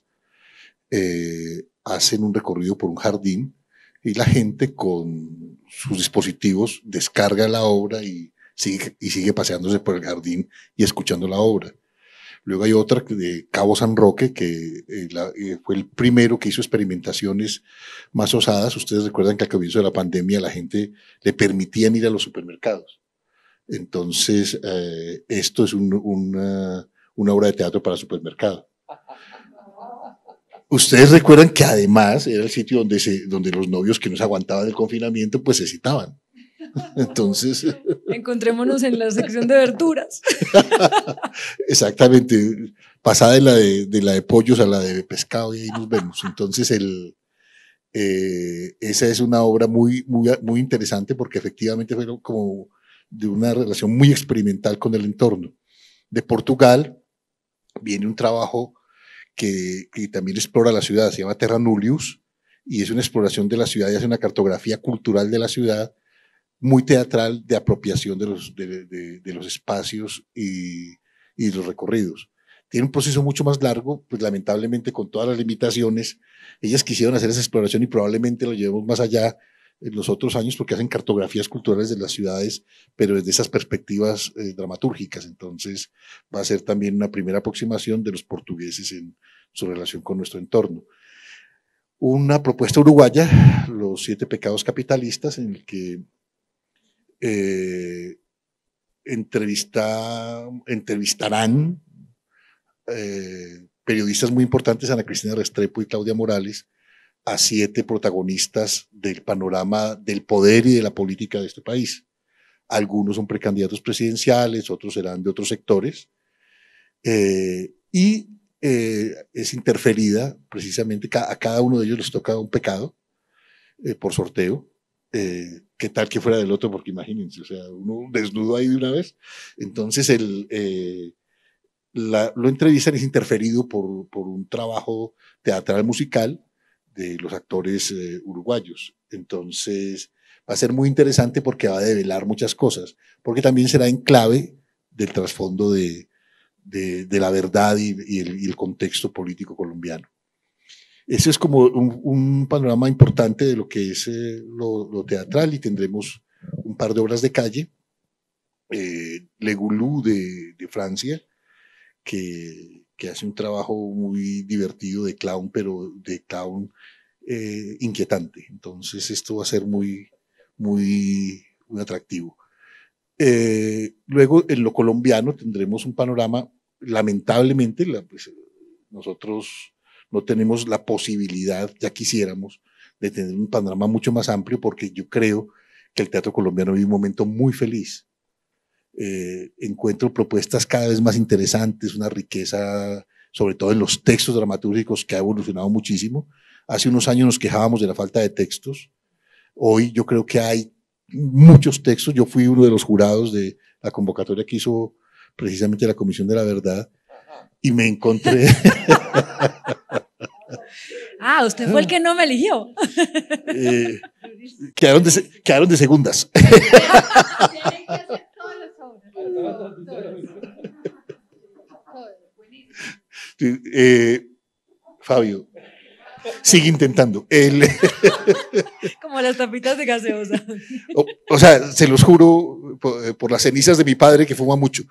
hacen un recorrido por un jardín, y la gente con sus dispositivos descarga la obra y sigue paseándose por el jardín y escuchando la obra. Luego hay otra de Cabo San Roque, que fue el primero que hizo experimentaciones más osadas. Ustedes recuerdan que al comienzo de la pandemia la gente le permitían ir a los supermercados. Entonces, esto es una obra de teatro para supermercado. Ustedes recuerdan que además era el sitio donde los novios que no se aguantaban el confinamiento pues se citaban. Entonces, encontrémonos en la sección de verduras. Exactamente, pasada de la de pollos a la de pescado, y ahí nos vemos. Entonces, esa es una obra muy interesante, porque efectivamente fue como de una relación muy experimental con el entorno. De Portugal viene un trabajo que también explora la ciudad, se llama Terra Nullius, y es una exploración de la ciudad y hace una cartografía cultural de la ciudad, muy teatral, de apropiación de los espacios y los recorridos. Tiene un proceso mucho más largo, pues lamentablemente con todas las limitaciones. Ellas quisieron hacer esa exploración y probablemente lo llevemos más allá en los otros años, porque hacen cartografías culturales de las ciudades, pero desde esas perspectivas dramatúrgicas. Entonces va a ser también una primera aproximación de los portugueses en su relación con nuestro entorno. Una propuesta uruguaya, Los 7 pecados capitalistas, en el que entrevistarán periodistas muy importantes, Ana Cristina Restrepo y Claudia Morales, a 7 protagonistas del panorama del poder y de la política de este país. Algunos son precandidatos presidenciales, otros serán de otros sectores, y es interferida precisamente, a cada uno de ellos les toca un pecado por sorteo. ¿Qué tal que fuera del otro? Porque imagínense, o sea, uno desnudo ahí de una vez. Entonces lo entrevistan, es interferido por un trabajo teatral musical de los actores uruguayos. Entonces va a ser muy interesante, porque va a develar muchas cosas, porque también será en clave del trasfondo de la verdad y el contexto político colombiano. Ese es como un panorama importante de lo que es lo teatral, y tendremos un par de obras de calle. Le Goulou de Francia, que hace un trabajo muy divertido de clown, pero de clown inquietante. Entonces esto va a ser muy atractivo. Luego, en lo colombiano tendremos un panorama, lamentablemente, pues, nosotros no tenemos la posibilidad, ya quisiéramos, de tener un panorama mucho más amplio, porque yo creo que el teatro colombiano vive un momento muy feliz. Encuentro propuestas cada vez más interesantes, una riqueza, sobre todo en los textos dramatúrgicos, que ha evolucionado muchísimo. Hace unos años nos quejábamos de la falta de textos. Hoy yo creo que hay muchos textos. Yo fui uno de los jurados de la convocatoria que hizo precisamente la Comisión de la Verdad, y me encontré... Ah, usted fue el que no me eligió. Quedaron de segundas. Fabio, sigue intentando. Como las tapitas de gaseosa. O sea, se los juro, por las cenizas de mi padre que fuma mucho.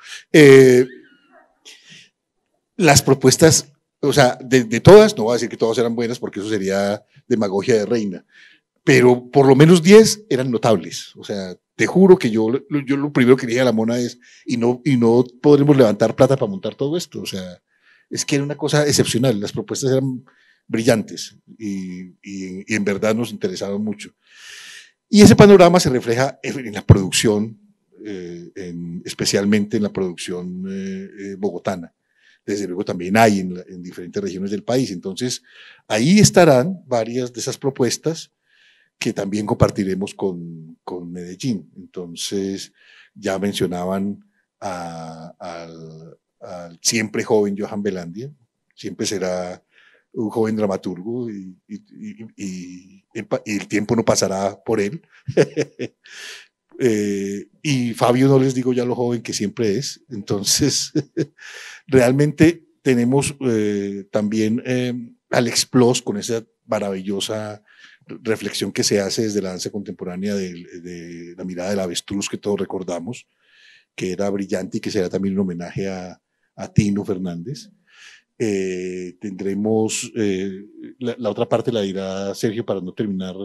Las propuestas, o sea, de todas, no voy a decir que todas eran buenas porque eso sería demagogia de reina, pero por lo menos 10 eran notables. O sea, te juro que yo lo primero que le dije a la mona es, y no podremos levantar plata para montar todo esto. O sea, es que era una cosa excepcional. Las propuestas eran brillantes y en verdad nos interesaban mucho. Y ese panorama se refleja en la producción, especialmente en la producción bogotana. Desde luego también hay en diferentes regiones del país. Entonces, ahí estarán varias de esas propuestas que también compartiremos con Medellín. Entonces, ya mencionaban al siempre joven Johan Velandia, siempre será un joven dramaturgo y el tiempo no pasará por él. Y Fabio no les digo ya lo joven que siempre es. Entonces, realmente tenemos también Alex Ploss con esa maravillosa reflexión que se hace desde la danza contemporánea de la mirada del avestruz que todos recordamos, que era brillante y que será también un homenaje a Tino Fernández. Tendremos la otra parte la dirá Sergio para no terminar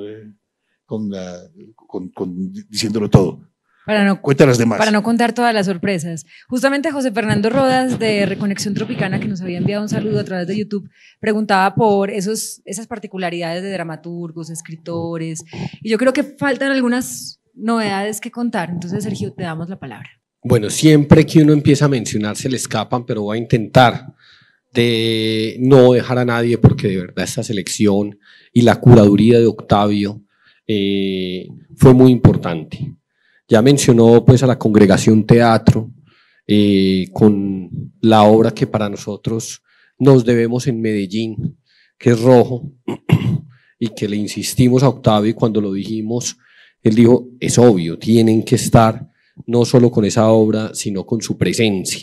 diciéndolo todo. Cuenta las demás. Para no contar todas las sorpresas. Justamente José Fernando Rodas de Reconexión Tropicana, que nos había enviado un saludo a través de YouTube, preguntaba por esas particularidades de dramaturgos, escritores, y yo creo que faltan algunas novedades que contar. Entonces, Sergio, te damos la palabra. Bueno, siempre que uno empieza a mencionar se le escapan, pero voy a intentar de no dejar a nadie, porque de verdad esta selección y la curaduría de Octavio fue muy importante. Ya mencionó pues a la Congregación Teatro con la obra que para nosotros nos debemos en Medellín, que es Rojo, y que le insistimos a Octavio y cuando lo dijimos, él dijo, es obvio, tienen que estar no solo con esa obra, sino con su presencia.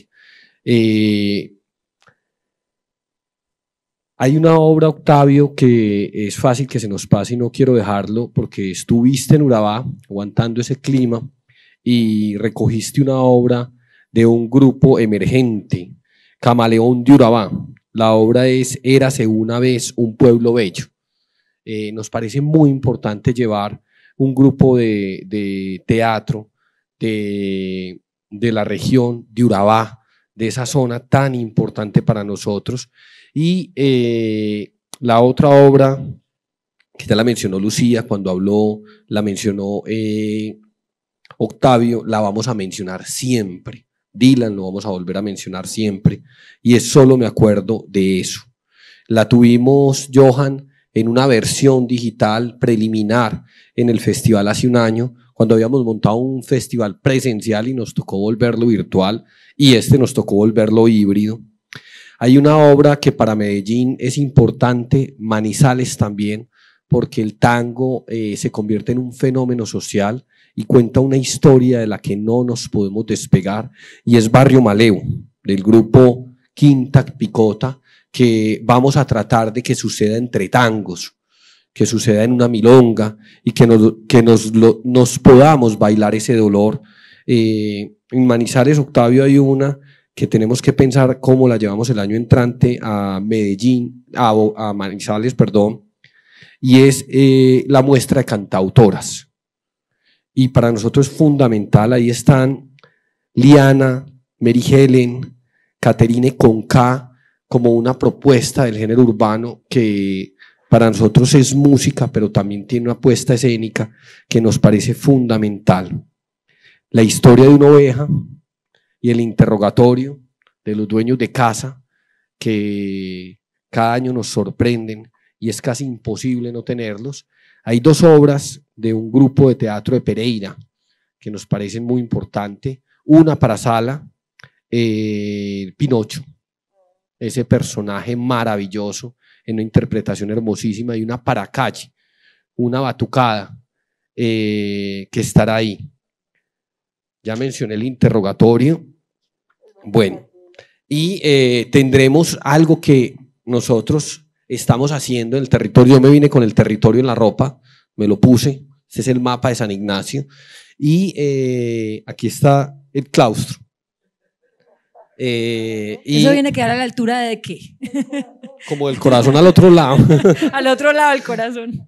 Hay una obra, Octavio, que es fácil que se nos pase y no quiero dejarlo porque estuviste en Urabá aguantando ese clima y recogiste una obra de un grupo emergente, Camaleón de Urabá. La obra es Érase una vez un pueblo bello. Nos parece muy importante llevar un grupo de teatro de la región de Urabá, de esa zona tan importante para nosotros. Y la otra obra, que ya la mencionó Lucía cuando habló, la mencionó Octavio, la vamos a mencionar siempre. Dylan lo vamos a volver a mencionar siempre. Y es Solo me acuerdo de eso. La tuvimos, Johan, en una versión digital preliminar en el festival hace un año, cuando habíamos montado un festival presencial y nos tocó volverlo virtual, y nos tocó volverlo híbrido. Hay una obra que para Medellín es importante, Manizales también, porque el tango se convierte en un fenómeno social y cuenta una historia de la que no nos podemos despegar, y es Barrio Maleo, del grupo Quinta Picota, que vamos a tratar de que suceda entre tangos, que suceda en una milonga y que nos podamos bailar ese dolor. En Manizales, Octavio, hay una que tenemos que pensar cómo la llevamos el año entrante a Medellín, a Manizales, perdón, y es la muestra de cantautoras. Y para nosotros es fundamental, ahí están Liana, Mary Helen, Caterine con K, como una propuesta del género urbano que para nosotros es música, pero también tiene una puesta escénica que nos parece fundamental. La historia de una oveja y el interrogatorio de los dueños de casa que cada año nos sorprenden y es casi imposible no tenerlos. Hay dos obras de un grupo de teatro de Pereira que nos parecen muy importantes. Una para Sala, Pinocho, ese personaje maravilloso en una interpretación hermosísima, y una para Calle, una batucada que estará ahí. Ya mencioné el interrogatorio. Bueno, y tendremos algo que nosotros estamos haciendo en el territorio. Yo me vine con el territorio en la ropa, me lo puse, ese es el mapa de San Ignacio, Y aquí está el claustro. ¿Eso viene a quedar a la altura de qué? Como del corazón al otro lado. Al otro lado del corazón.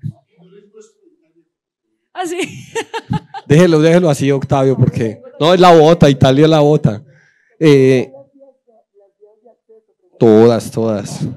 Así. Déjelo así, Octavio, porque no es la bota, Italia es la bota. Todas.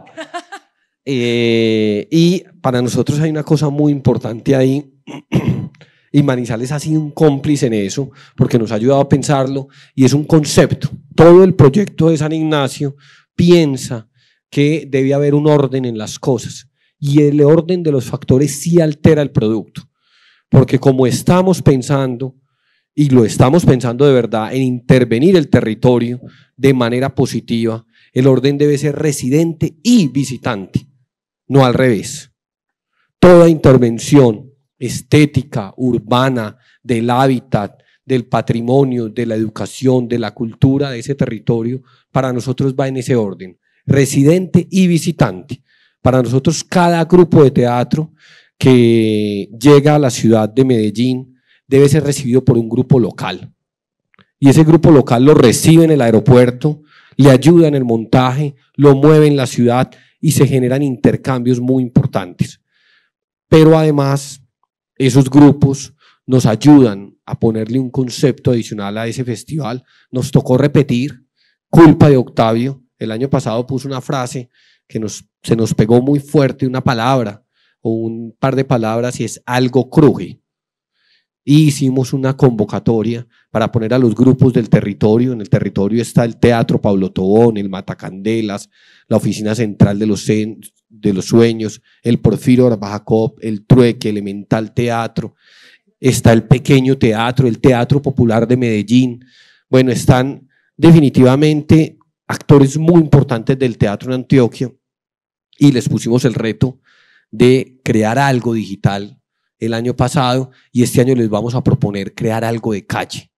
Y para nosotros hay una cosa muy importante ahí, y Manizales ha sido un cómplice en eso, porque nos ha ayudado a pensarlo, y es un concepto. Todo el proyecto de San Ignacio piensa que debe haber un orden en las cosas, y el orden de los factores sí altera el producto, porque como estamos pensando, y lo estamos pensando de verdad, en intervenir el territorio de manera positiva, el orden debe ser residente y visitante, no al revés. Toda intervención estética, urbana, del hábitat, del patrimonio, de la educación, de la cultura de ese territorio, para nosotros va en ese orden, residente y visitante. Para nosotros cada grupo de teatro que llega a la ciudad de Medellín debe ser recibido por un grupo local. Y ese grupo local lo recibe en el aeropuerto, le ayuda en el montaje, lo mueve en la ciudad y se generan intercambios muy importantes. Pero además, esos grupos nos ayudan a ponerle un concepto adicional a ese festival. Nos tocó repetir, culpa de Octavio. El año pasado puso una frase que se nos pegó muy fuerte, una palabra o un par de palabras, y es algo cruje. Y hicimos una convocatoria para poner a los grupos del territorio. En el territorio está el Teatro Pablo Tobón, el Matacandelas, la Oficina Central de los Sueños, el Porfirio Barbajacop, el Trueque, Elemental Teatro, está el Pequeño Teatro, el Teatro Popular de Medellín. Bueno, están definitivamente actores muy importantes del teatro en Antioquia, y les pusimos el reto de crear algo digital el año pasado, y este año les vamos a proponer crear algo de calle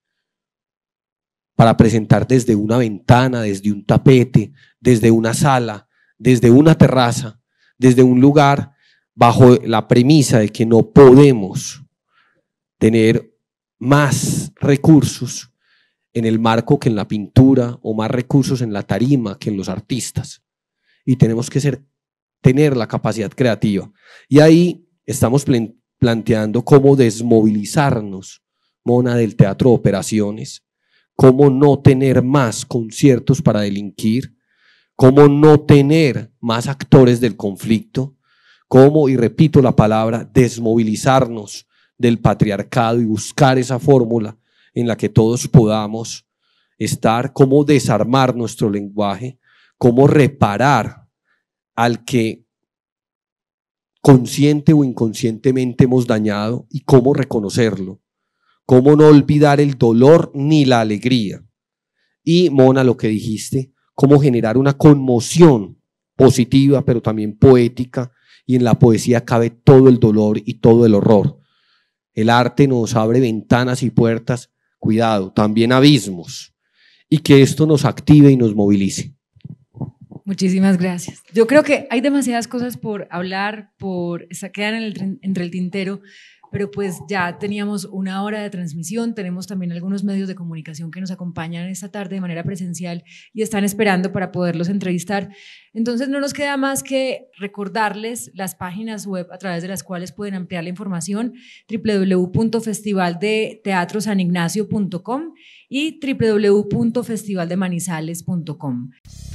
para presentar desde una ventana, desde un tapete, desde una sala, desde una terraza, desde un lugar, bajo la premisa de que no podemos tener más recursos en el marco que en la pintura, o más recursos en la tarima que en los artistas, y tenemos que tener la capacidad creativa. Y ahí estamos planteando cómo desmovilizarnos, Mona, del teatro de operaciones, cómo no tener más conciertos para delinquir, cómo no tener más actores del conflicto, cómo, y repito la palabra, desmovilizarnos del patriarcado y buscar esa fórmula en la que todos podamos estar, cómo desarmar nuestro lenguaje, cómo reparar al que consciente o inconscientemente hemos dañado, y cómo reconocerlo, cómo no olvidar el dolor ni la alegría. Y Mona, lo que dijiste, cómo generar una conmoción positiva pero también poética, y en la poesía cabe todo el dolor y todo el horror. El arte nos abre ventanas y puertas, cuidado, también abismos, y que esto nos active y nos movilice. Muchísimas gracias. Yo creo que hay demasiadas cosas por hablar, quedan entre el tintero, pero pues ya teníamos una hora de transmisión, tenemos también algunos medios de comunicación que nos acompañan esta tarde de manera presencial y están esperando para poderlos entrevistar. Entonces no nos queda más que recordarles las páginas web a través de las cuales pueden ampliar la información: www.festivaldeteatrosanignacio.com y www.festivaldemanizales.com.